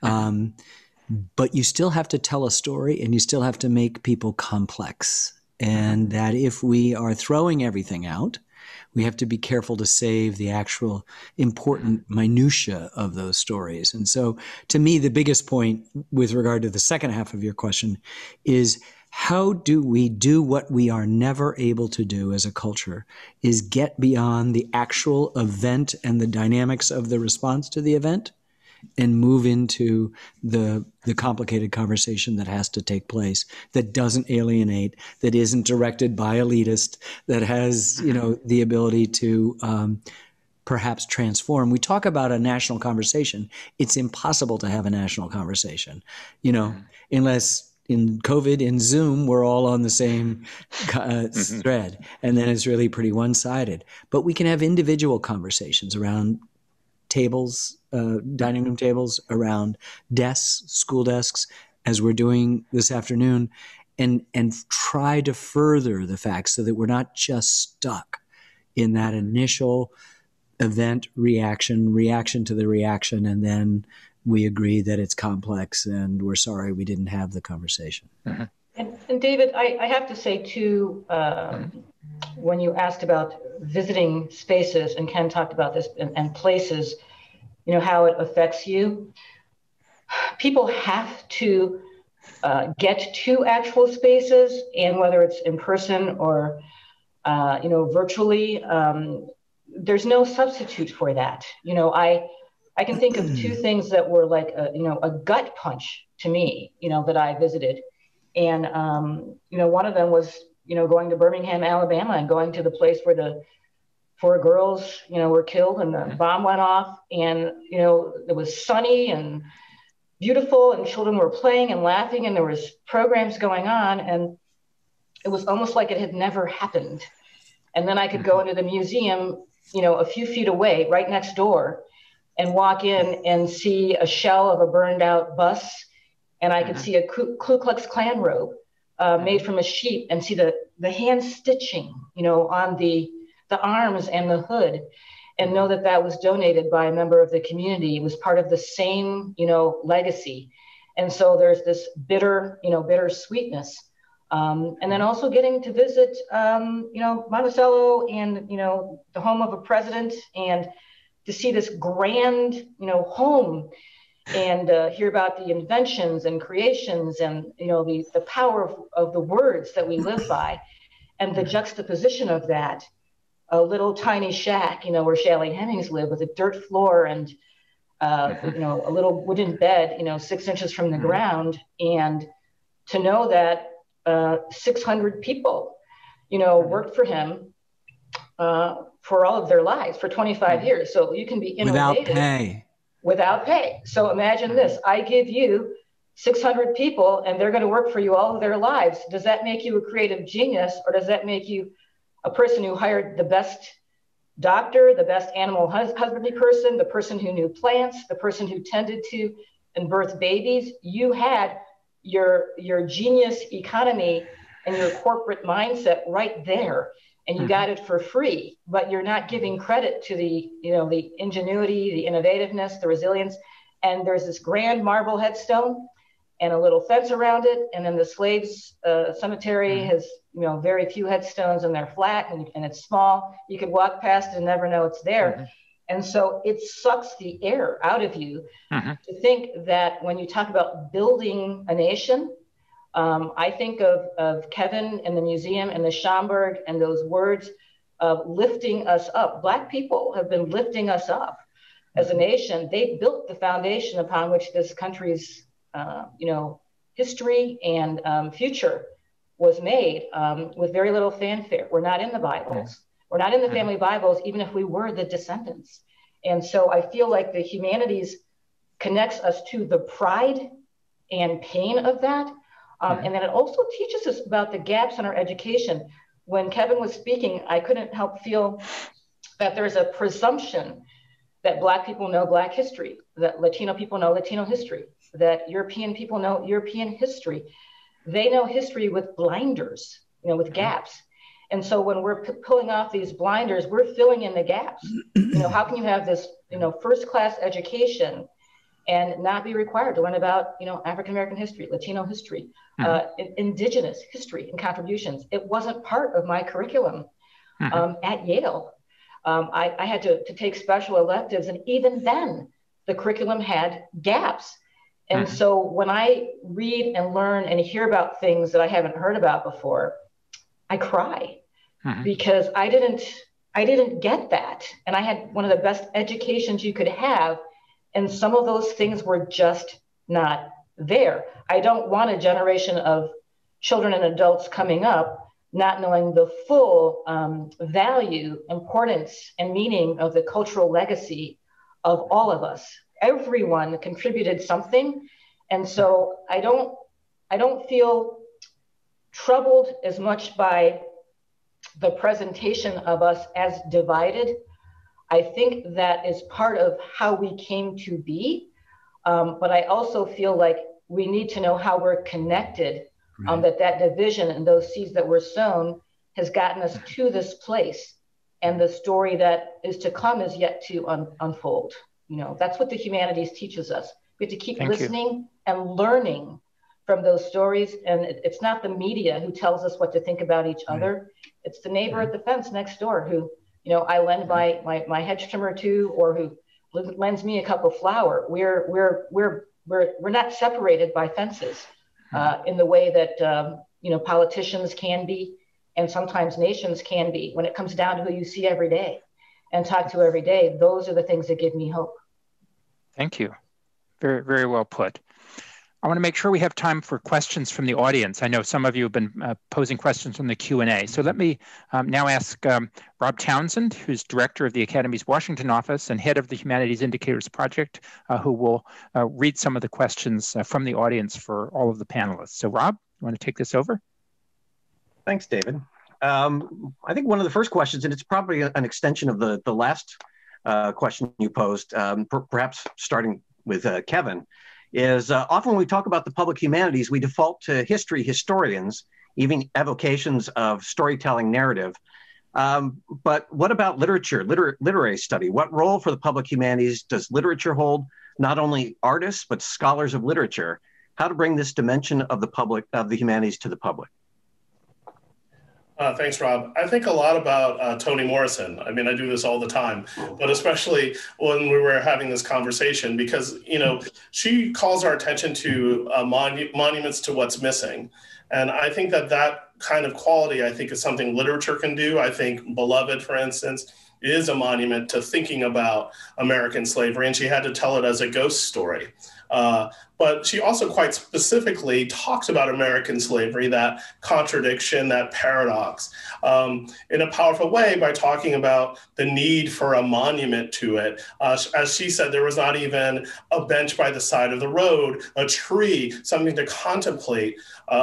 But you still have to tell a story, and you still have to make people complex. And that if we are throwing everything out, we have to be careful to save the actual important minutia of those stories. And so to me, the biggest point with regard to the second half of your question is, how do we do what we are never able to do as a culture, is get beyond the actual event and the dynamics of the response to the event and move into the complicated conversation that has to take place, that doesn't alienate, that isn't directed by elitists, that has, the ability to perhaps transform. We talk about a national conversation. It's impossible to have a national conversation, unless in COVID, in Zoom, we're all on the same thread. And then it's really pretty one-sided. But we can have individual conversations around tables, dining room tables, around desks, school desks, as we're doing this afternoon, and try to further the facts so that we're not just stuck in that initial event reaction to the reaction, and then we agree that it's complex and we're sorry we didn't have the conversation.
And David, I have to say too, when you asked about visiting spaces, and Ken talked about this, and places, how it affects you, people have to get to actual spaces, and whether it's in person or, virtually, there's no substitute for that. I can think of two things that were like a gut punch to me, that I visited. And, one of them was, going to Birmingham, Alabama, and going to the place where the 4 girls, were killed and the bomb went off, and, it was sunny and beautiful, and children were playing and laughing, and there was programs going on, and it was almost like it had never happened. And then I could go into the museum, a few feet away, right next door, and walk in and see a shell of a burned out bus. And I could see a Ku Klux Klan robe made from a sheep, and see the hand stitching, on the arms and the hood, and know that that was donated by a member of the community. It was part of the same, legacy. And so there's this bitter sweetness. And then also getting to visit, Monticello and, the home of a president, and to see this grand, home, and hear about the inventions and creations, and, the power of the words that we live by, and the juxtaposition of that. A little tiny shack, where Shelley Hemmings lived, with a dirt floor and, a little wooden bed, 6 inches from the ground. And to know that 600 people, worked for him for all of their lives, for 25 years. So you can be innovative. Without pay. So imagine this: I give you 600 people, and they're going to work for you all of their lives. Does that make you a creative genius, or does that make you a person who hired the best, doctor, the best animal husbandry person, the person who knew plants, the person who tended to and birthed babies. You had your genius economy and your corporate mindset right there, and you got it for free. But you're not giving credit to the ingenuity, the innovativeness, the resilience. And there's this grand marble headstone and a little fence around it, and then the slaves cemetery has very few headstones, and they're flat and it's small. You could walk past and never know it's there. And so it sucks the air out of you to think that when you talk about building a nation, I think of Kevin and the museum and the Schomburg and those words of lifting us up. Black people have been lifting us up as a nation. They built the foundation upon which this country's history and future was made with very little fanfare. We're not in the Bibles. We're not in the family Bibles, even if we were the descendants. And so I feel like the humanities connects us to the pride and pain of that. And then it also teaches us about the gaps in our education. When Kevin was speaking, I couldn't help feel that there's a presumption that Black people know Black history, that Latino people know Latino history, that European people know European history. They know history with blinders, with gaps. And so when we're pulling off these blinders, we're filling in the gaps. How can you have this, first-class education and not be required to learn about, African-American history, Latino history, indigenous history and contributions? It wasn't part of my curriculum at Yale. I had to take special electives, and even then, the curriculum had gaps. And so when I read and learn and hear about things that I haven't heard about before, I cry because I didn't get that. And I had one of the best educations you could have, and some of those things were just not there. I don't want a generation of children and adults coming up not knowing the full value, importance, and meaning of the cultural legacy of all of us. Everyone contributed something. And so I don't feel troubled as much by the presentation of us as divided. I think that is part of how we came to be. But I also feel like we need to know how we're connected, that division and those seeds that were sown has gotten us to this place. And the story that is to come is yet to unfold. That's what the humanities teaches us. We have to keep listening and learning from those stories. And it's not the media who tells us what to think about each other. It's the neighbor at the fence next door who, I lend my hedge trimmer to, or who lends me a cup of flour. We're not separated by fences in the way that, politicians can be, and sometimes nations can be. When it comes down to who you see every day and talk to every day, those are the things that give me hope.
Thank you. Very, very well put. I want to make sure we have time for questions from the audience. I know some of you have been posing questions from the Q&A. So let me now ask Rob Townsend, who's director of the Academy's Washington office and head of the Humanities Indicators Project, who will read some of the questions from the audience for all of the panelists. So Rob, you want to take this over?
Thanks, David. I think one of the first questions, and it's probably an extension of the last question you posed, perhaps starting with Kevin, is often when we talk about the public humanities, we default to historians, even evocations of storytelling narrative. But what about literature, literary study? What role for the public humanities does literature hold, not only artists, but scholars of literature? How to bring this dimension of the humanities to the public?
Thanks, Rob. I think a lot about Toni Morrison. I mean, I do this all the time, but especially when we were having this conversation, because, she calls our attention to monuments to what's missing. And I think that kind of quality, I think, is something literature can do. I think Beloved, for instance, is a monument to thinking about American slavery, and she had to tell it as a ghost story. But she also quite specifically talks about American slavery, that contradiction, that paradox, in a powerful way by talking about the need for a monument to it. As she said, there was not even a bench by the side of the road, a tree, something to contemplate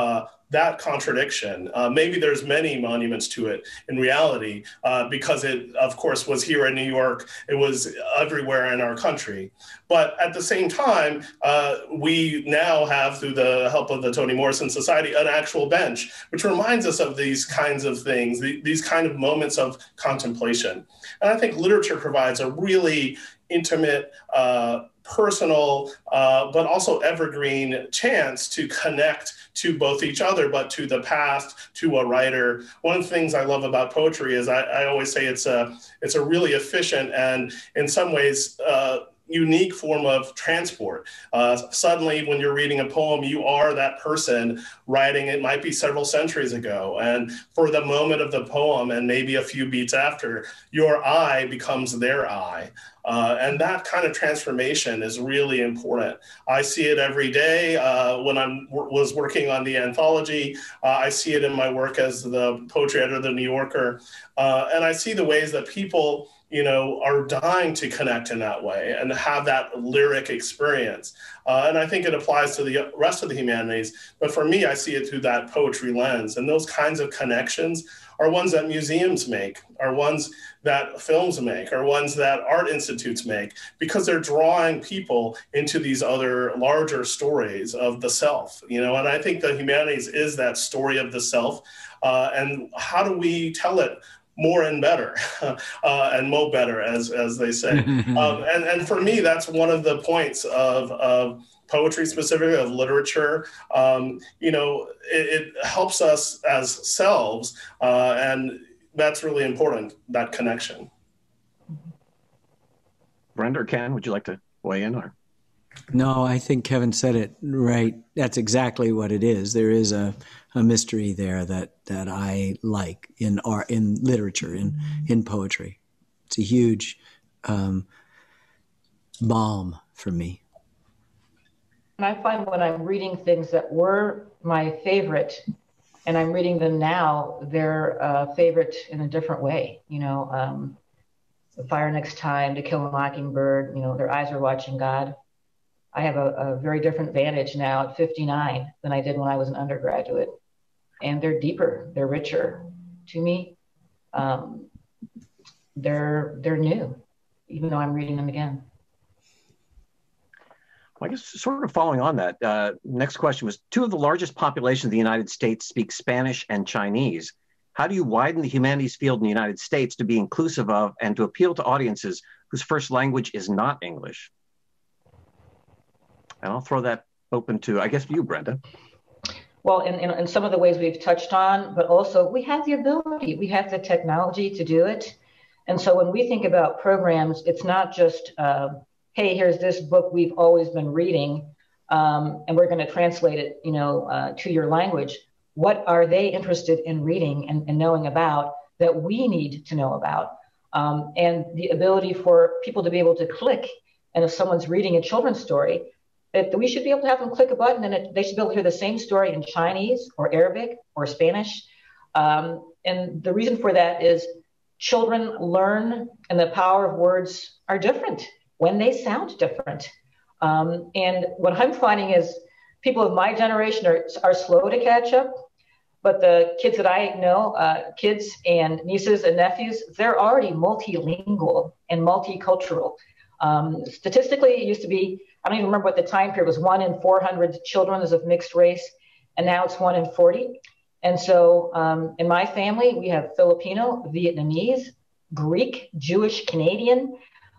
that contradiction. Maybe there's many monuments to it in reality, because it, of course, was here in New York. It was everywhere in our country. But at the same time, we now have, through the help of the Toni Morrison Society, an actual bench, which reminds us of these kinds of things, these kind of moments of contemplation. And I think literature provides a really intimate, personal, but also evergreen chance to connect to both each other, but to the past, to a writer. One of the things I love about poetry is I always say it's a really efficient and in some ways unique form of transport. Suddenly, when you're reading a poem, you are that person writing. It might be several centuries ago. And for the moment of the poem and maybe a few beats after, your I becomes their I. And that kind of transformation is really important. I see it every day when I was working on the anthology. I see it in my work as the poetry editor of the New Yorker. And I see the ways that people, are dying to connect in that way and have that lyric experience. And I think it applies to the rest of the humanities. But for me, I see it through that poetry lens. And those kinds of connections are ones that museums make, are ones that films make, are ones that art institutes make, because they're drawing people into these other larger stories of the self, and I think the humanities is that story of the self. And how do we tell it more and better, and mo better, as they say. And for me, that's one of the points of poetry, specifically of literature. It helps us as selves, and that's really important, that connection.
Brenda or Ken, would you like to weigh in? Or?
No, I think Kevin said it right. That's exactly what it is. There is a mystery there that I like in art, in literature, in poetry. It's a huge balm for me.
And I find when I'm reading things that were my favorite, and I'm reading them now, they're favorite in a different way. The Fire Next Time, To Kill a Mockingbird, Their Eyes Are Watching God. I have a very different vantage now at 59 than I did when I was an undergraduate. And they're deeper, they're richer to me. They're new, even though I'm reading them again.
Well, I guess sort of following on that, next question was, two of the largest populations of the United States speak Spanish and Chinese. How do you widen the humanities field in the United States to be inclusive of and to appeal to audiences whose first language is not English? And I'll throw that open to, I guess, you, Brenda.
Well, in some of the ways we've touched on, but also we have the ability, we have the technology to do it. And so when we think about programs, it's not just, hey, here's this book we've always been reading, and we're going to translate it, to your language. What are they interested in reading and knowing about that we need to know about? And the ability for people to be able to click, and if someone's reading a children's story, that we should be able to have them click a button and they should be able to hear the same story in Chinese or Arabic or Spanish. And the reason for that is children learn, and the power of words are different when they sound different. And what I'm finding is people of my generation are slow to catch up, but the kids that I know, kids and nieces and nephews, they're already multilingual and multicultural. Statistically, it used to be, I don't even remember what the time period was, 1 in 400 children is of mixed race, and now it's 1 in 40. And so in my family, we have Filipino, Vietnamese, Greek, Jewish, Canadian,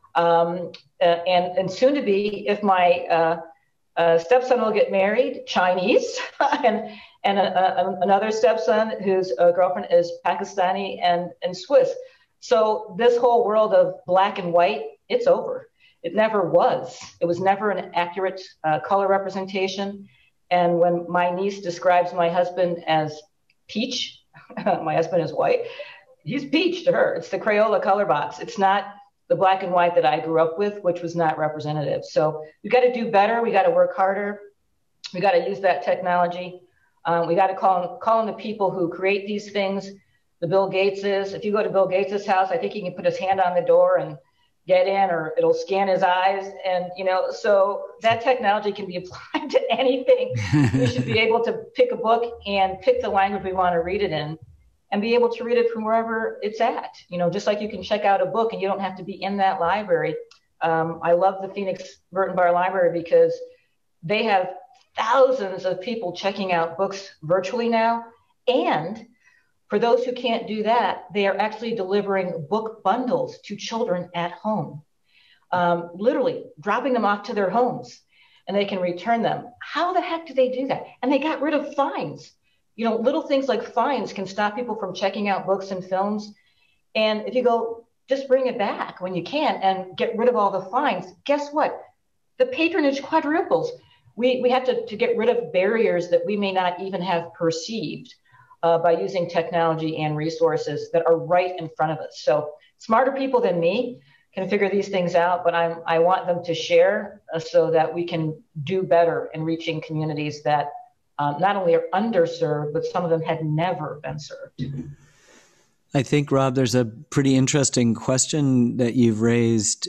and soon to be, if my stepson will get married, Chinese, and another stepson whose girlfriend is Pakistani and Swiss. So this whole world of black and white, it's over. It never was. It was never an accurate color representation. And when my niece describes my husband as peach, my husband is white, he's peach to her. It's the Crayola color box. It's not the black and white that I grew up with, which was not representative. So we got to do better. We got to work harder. We got to use that technology. We got to call on the people who create these things. The Bill Gateses. If you go to Bill Gates's house, I think he can put his hand on the door and get in, or it'll scan his eyes. And, so that technology can be applied to anything. We should be able to pick a book and pick the language we want to read it in and be able to read it from wherever it's at. Just like you can check out a book and you don't have to be in that library. I love the Phoenix Burton Bar Library because they have thousands of people checking out books virtually now. And for those who can't do that, they are actually delivering book bundles to children at home, literally dropping them off to their homes, and they can return them. How the heck do they do that? And they got rid of fines. Little things like fines can stop people from checking out books and films. And if you go, just bring it back when you can and get rid of all the fines, guess what? The patronage quadruples. We have to get rid of barriers that we may not even have perceived by using technology and resources that are right in front of us. So smarter people than me can figure these things out, but I want them to share so that we can do better in reaching communities that not only are underserved, but some of them had never been served.
I think, Rob, there's a pretty interesting question that you've raised.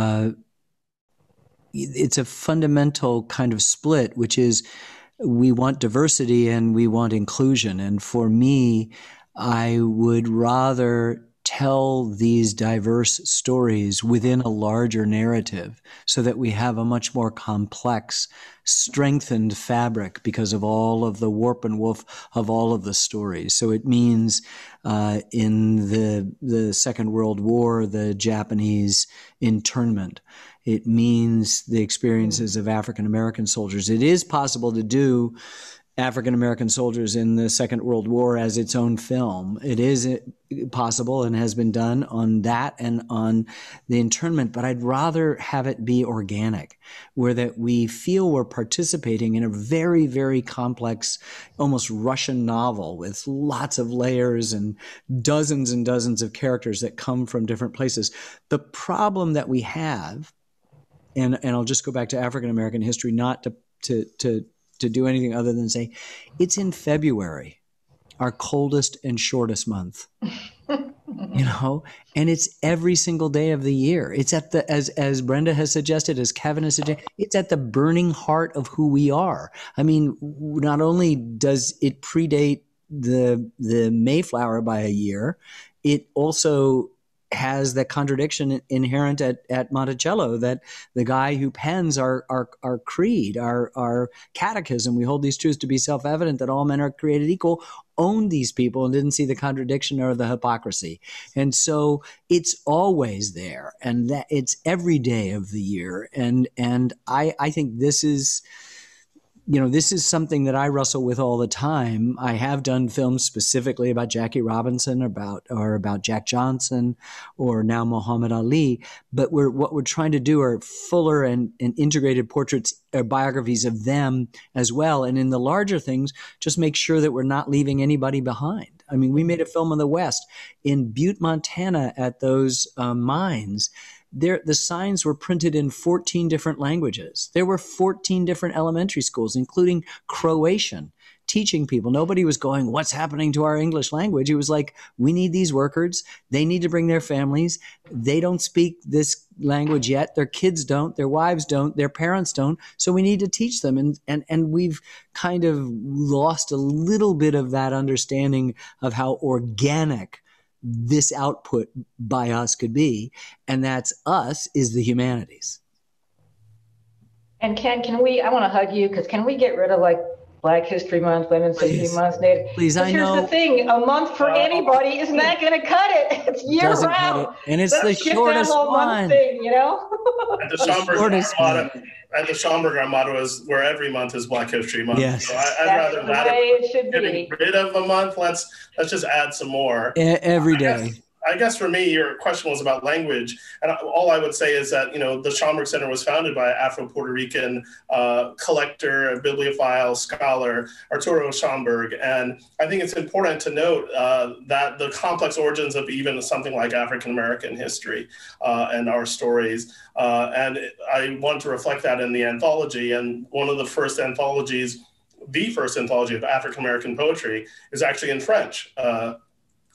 It's a fundamental kind of split, which is we want diversity and we want inclusion. And for me, I would rather tell these diverse stories within a larger narrative so that we have a much more complex, strengthened fabric because of all of the warp and woof of all of the stories. So it means in the Second World War, the Japanese internment. It means the experiences of African American soldiers. It is possible to do African American soldiers in the Second World War as its own film. It is possible and has been done on that and on the internment, but I'd rather have it be organic, where that we feel we're participating in a very, very complex, almost Russian novel with lots of layers and dozens of characters that come from different places. The problem that we have, and I'll just go back to African American history, not to do anything other than say it's in February, our coldest and shortest month, and it's every single day of the year. It's at the, as Brenda has suggested, as Kevin has suggested, it's at the burning heart of who we are. I mean, not only does it predate the Mayflower by a year, it also has that contradiction inherent at Monticello, that the guy who pens our creed, our catechism, we hold these truths to be self-evident that all men are created equal, owned these people and didn't see the contradiction or the hypocrisy. And so it's always there, and that it's every day of the year. And I think this is, this is something that I wrestle with all the time. I have done films specifically about Jackie Robinson, or about Jack Johnson, or now Muhammad Ali. But what we're trying to do are fuller and integrated portraits or biographies of them as well. And in the larger things, just make sure that we're not leaving anybody behind. I mean, we made a film in the West, in Butte, Montana, at those mines. The signs were printed in 14 different languages. There were 14 different elementary schools, including Croatian, teaching people. Nobody was going, what's happening to our English language? It was like, we need these workers. They need to bring their families. They don't speak this language yet. Their kids don't. Their wives don't. Their parents don't. So we need to teach them. And we've kind of lost a little bit of that understanding of how organic this output by us could be, and that's us is the humanities.
And Ken, I want to hug you, because can we get rid of Black History Month, Women's History Month, Native?
Please, I know.
Here's the thing: a month for anybody is not going to cut it. It's year round,
and it's the shortest one.
Thing,
At the Schomburg, our motto is where every month is Black History Month.
Yes.
So I'd rather that.
It should
getting rid of a month, let's just add some more.
Every day.
I guess for me, your question was about language. And all I would say is that, the Schomburg Center was founded by Afro-Puerto Rican collector, bibliophile, scholar, Arturo Schomburg. And I think it's important to note that the complex origins of even something like African-American history and our stories. And I want to reflect that in the anthology. And one of the first anthologies, the first anthology of African-American poetry, is actually in French.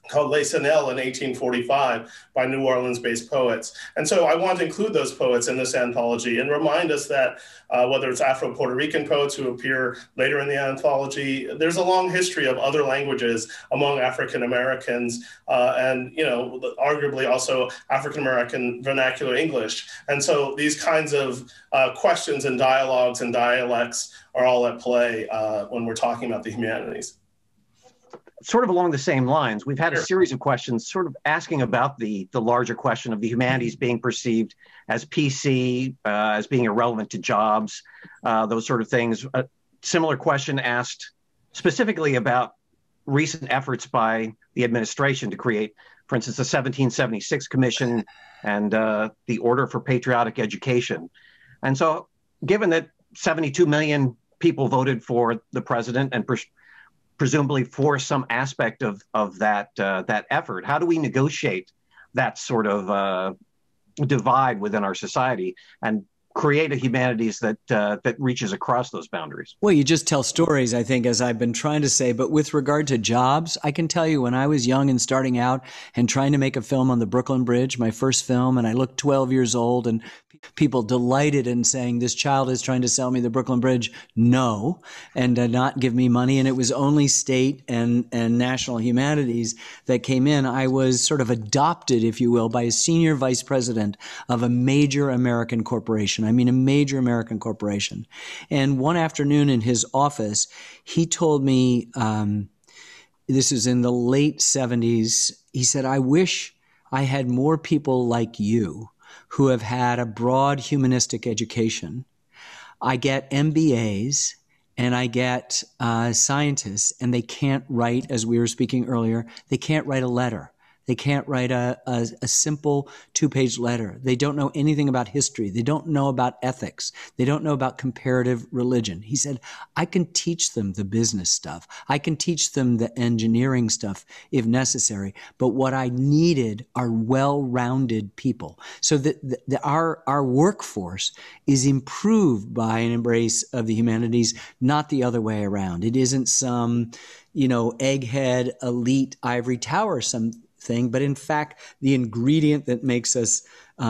called Les Sennelles in 1845 by New Orleans-based poets. And so I want to include those poets in this anthology and remind us that whether it's Afro-Puerto Rican poets who appear later in the anthology, there's a long history of other languages among African Americans and, arguably also African American vernacular English. And so these kinds of questions and dialogues and dialects are all at play when we're talking about the humanities.
Sort of along the same lines, we've had a series of questions sort of asking about the larger question of the humanities being perceived as PC, as being irrelevant to jobs, those sort of things. A similar question asked specifically about recent efforts by the administration to create, for instance, the 1776 Commission and the Order for Patriotic Education. And so given that 72 million people voted for the president and presumably for some aspect of that effort, how do we negotiate that sort of divide within our society and create a humanities that reaches across those boundaries?
Well, you just tell stories, I think, as I've been trying to say. But with regard to jobs, I can tell you when I was young and starting out and trying to make a film on the Brooklyn Bridge, my first film, and I looked 12 years old, and people delighted in saying, this child is trying to sell me the Brooklyn Bridge. No, and not give me money. And it was only state and national humanities that came in. I was sort of adopted, if you will, by a senior vice president of a major American corporation. I mean, a major American corporation. And one afternoon in his office, he told me, this is in the late 70s, he said, I wish I had more people like you who have had a broad humanistic education. I get MBAs and I get scientists, and they can't write, as we were speaking earlier, they can't write a letter. They can't write a simple 2-page letter. They don't know anything about history. They don't know about ethics. They don't know about comparative religion. He said, I can teach them the business stuff. I can teach them the engineering stuff if necessary. But what I needed are well-rounded people. So that our workforce is improved by an embrace of the humanities, not the other way around. It isn't some, egghead elite ivory tower thing, but in fact, the ingredient that makes us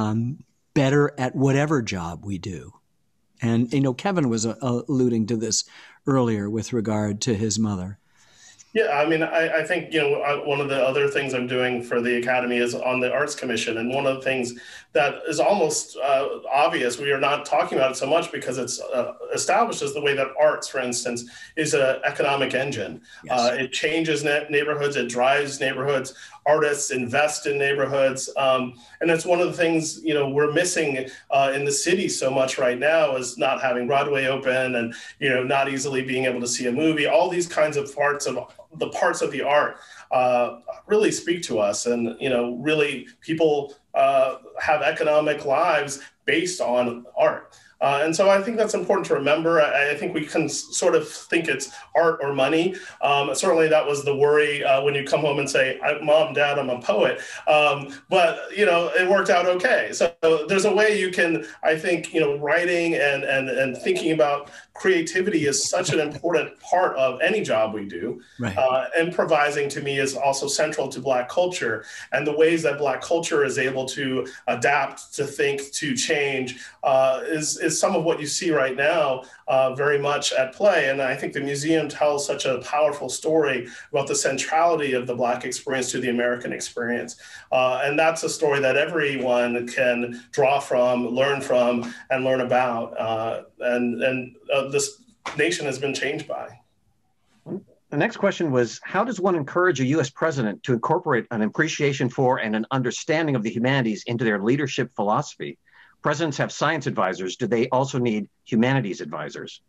better at whatever job we do. And, Kevin was alluding to this earlier with regard to his mother.
Yeah, I mean, I think, one of the other things I'm doing for the Academy is on the Arts Commission. And one of the things that is almost obvious, we are not talking about it so much because it's established as the way that arts, for instance, is an economic engine. Yes. It changes neighborhoods, it drives neighborhoods, artists invest in neighborhoods. And it's one of the things, we're missing in the city so much right now is not having Broadway open and, not easily being able to see a movie. All these kinds of parts of the art really speak to us. And, really people have economic lives based on art. And so I think that's important to remember. I think we can sort of think it's art or money. Certainly that was the worry when you come home and say, Mom, Dad, I'm a poet. But, it worked out okay. So there's a way you can, I think, writing and thinking about creativity is such an important part of any job we do. Right. Improvising to me is also central to Black culture, and the ways that Black culture is able to adapt, to think, to change is some of what you see right now very much at play. And I think the museum tells such a powerful story about the centrality of the Black experience to the American experience. And that's a story that everyone can draw from, and learn about. And this nation has been changed by.
The next question was, how does one encourage a U.S. president to incorporate an appreciation for and an understanding of the humanities into their leadership philosophy? Presidents have science advisors. Do they also need humanities advisors?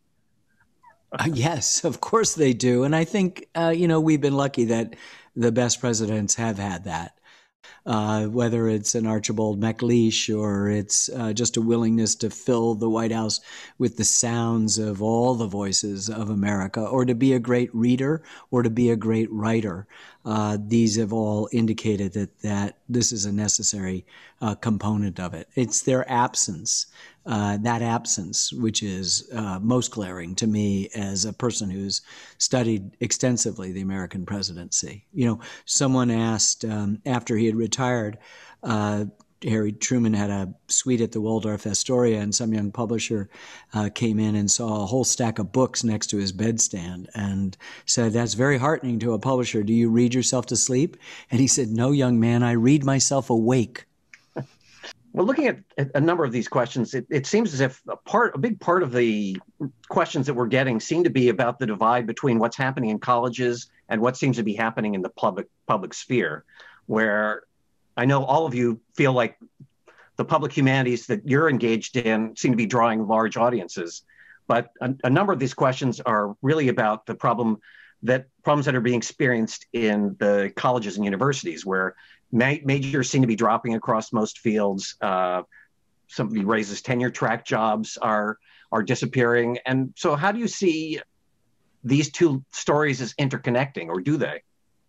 Yes, of course they do. And I think, we've been lucky that the best presidents have had that. Whether it's an Archibald MacLeish or it's just a willingness to fill the White House with the sounds of all the voices of America, or to be a great reader or to be a great writer. these have all indicated that this is a necessary component of it. It's their absence, that absence, which is most glaring to me as a person who's studied extensively the American presidency. You know, someone asked after he had retired, Harry Truman had a suite at the Waldorf Astoria, and some young publisher came in and saw a whole stack of books next to his bedstand and said, "That's very heartening to a publisher. Do you read yourself to sleep?" And he said, "No, young man, I read myself awake."
Well, looking at a number of these questions, it seems as if a big part of the questions that we're getting seem to be about the divide between what's happening in colleges and what seems to be happening in the public sphere, where I know all of you feel like the public humanities that you're engaged in seem to be drawing large audiences. But a number of these questions are really about the problems that are being experienced in the colleges and universities, where majors seem to be dropping across most fields. Somebody raises tenure track jobs are disappearing. And so how do you see these two stories as interconnecting, or do they?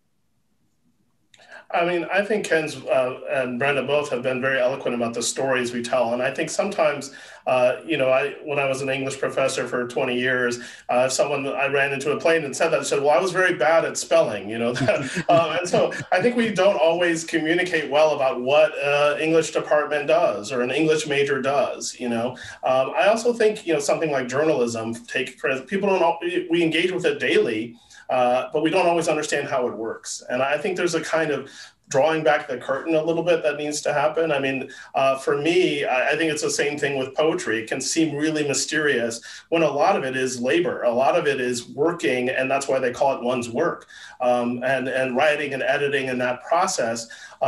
I mean, I think Ken's and Brenda both have been very eloquent about the stories we tell. And I think sometimes, when I was an English professor for 20 years, I ran into a plane and said that, I said, well, I was very bad at spelling, and so I think we don't always communicate well about what English department does or an English major does, I also think, something like journalism, we engage with it daily. But we don't always understand how it works. And I think there's a kind of drawing back the curtain a little bit that needs to happen. I mean, for me, I think it's the same thing with poetry. It can seem really mysterious when a lot of it is labor. A lot of it is working, and that's why they call it one's work. And writing and editing and that process,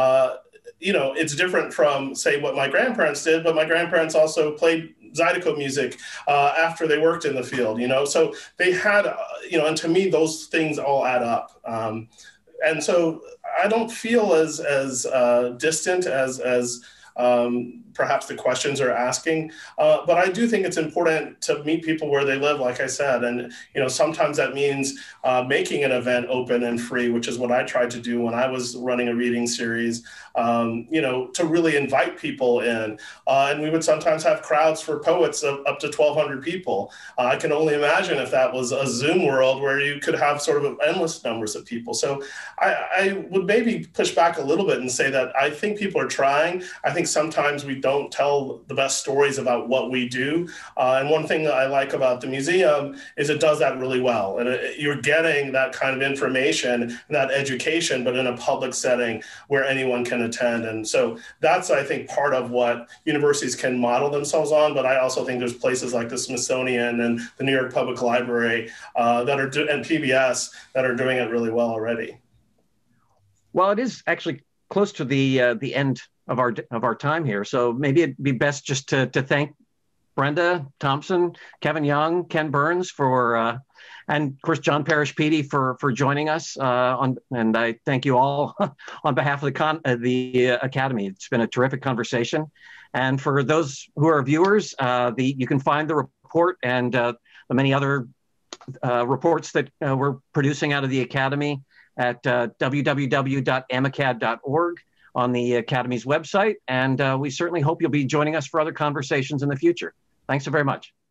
it's different from, say, what my grandparents did, but my grandparents also played Zydeco music after they worked in the field, so they had, and to me, those things all add up. And so I don't feel as distant as perhaps the questions are asking, but I do think it's important to meet people where they live, like I said, and sometimes that means making an event open and free, which is what I tried to do when I was running a reading series, to really invite people in, and we would sometimes have crowds for poets of up to 1,200 people. I can only imagine if that was a Zoom world where you could have sort of endless numbers of people. So I would maybe push back a little bit and say that I think people are trying. I think sometimes we don't tell the best stories about what we do. And one thing that I like about the museum is it does that really well. And you're getting that kind of information and that education, but in a public setting where anyone can attend. And so that's, I think, part of what universities can model themselves on. But I also think there's places like the Smithsonian and the New York Public Library and PBS that are doing it really well already.
Well, it is actually close to the end of our time here. So maybe it'd be best just to thank Brenda Thomson, Kevin Young, Ken Burns and of course John Parrish Peede for joining us and I thank you all on behalf of the Academy. It's been a terrific conversation. And for those who are viewers, you can find the report and the many other reports that we're producing out of the Academy at www.amacad.org. on the Academy's website. And we certainly hope you'll be joining us for other conversations in the future. Thanks so very much.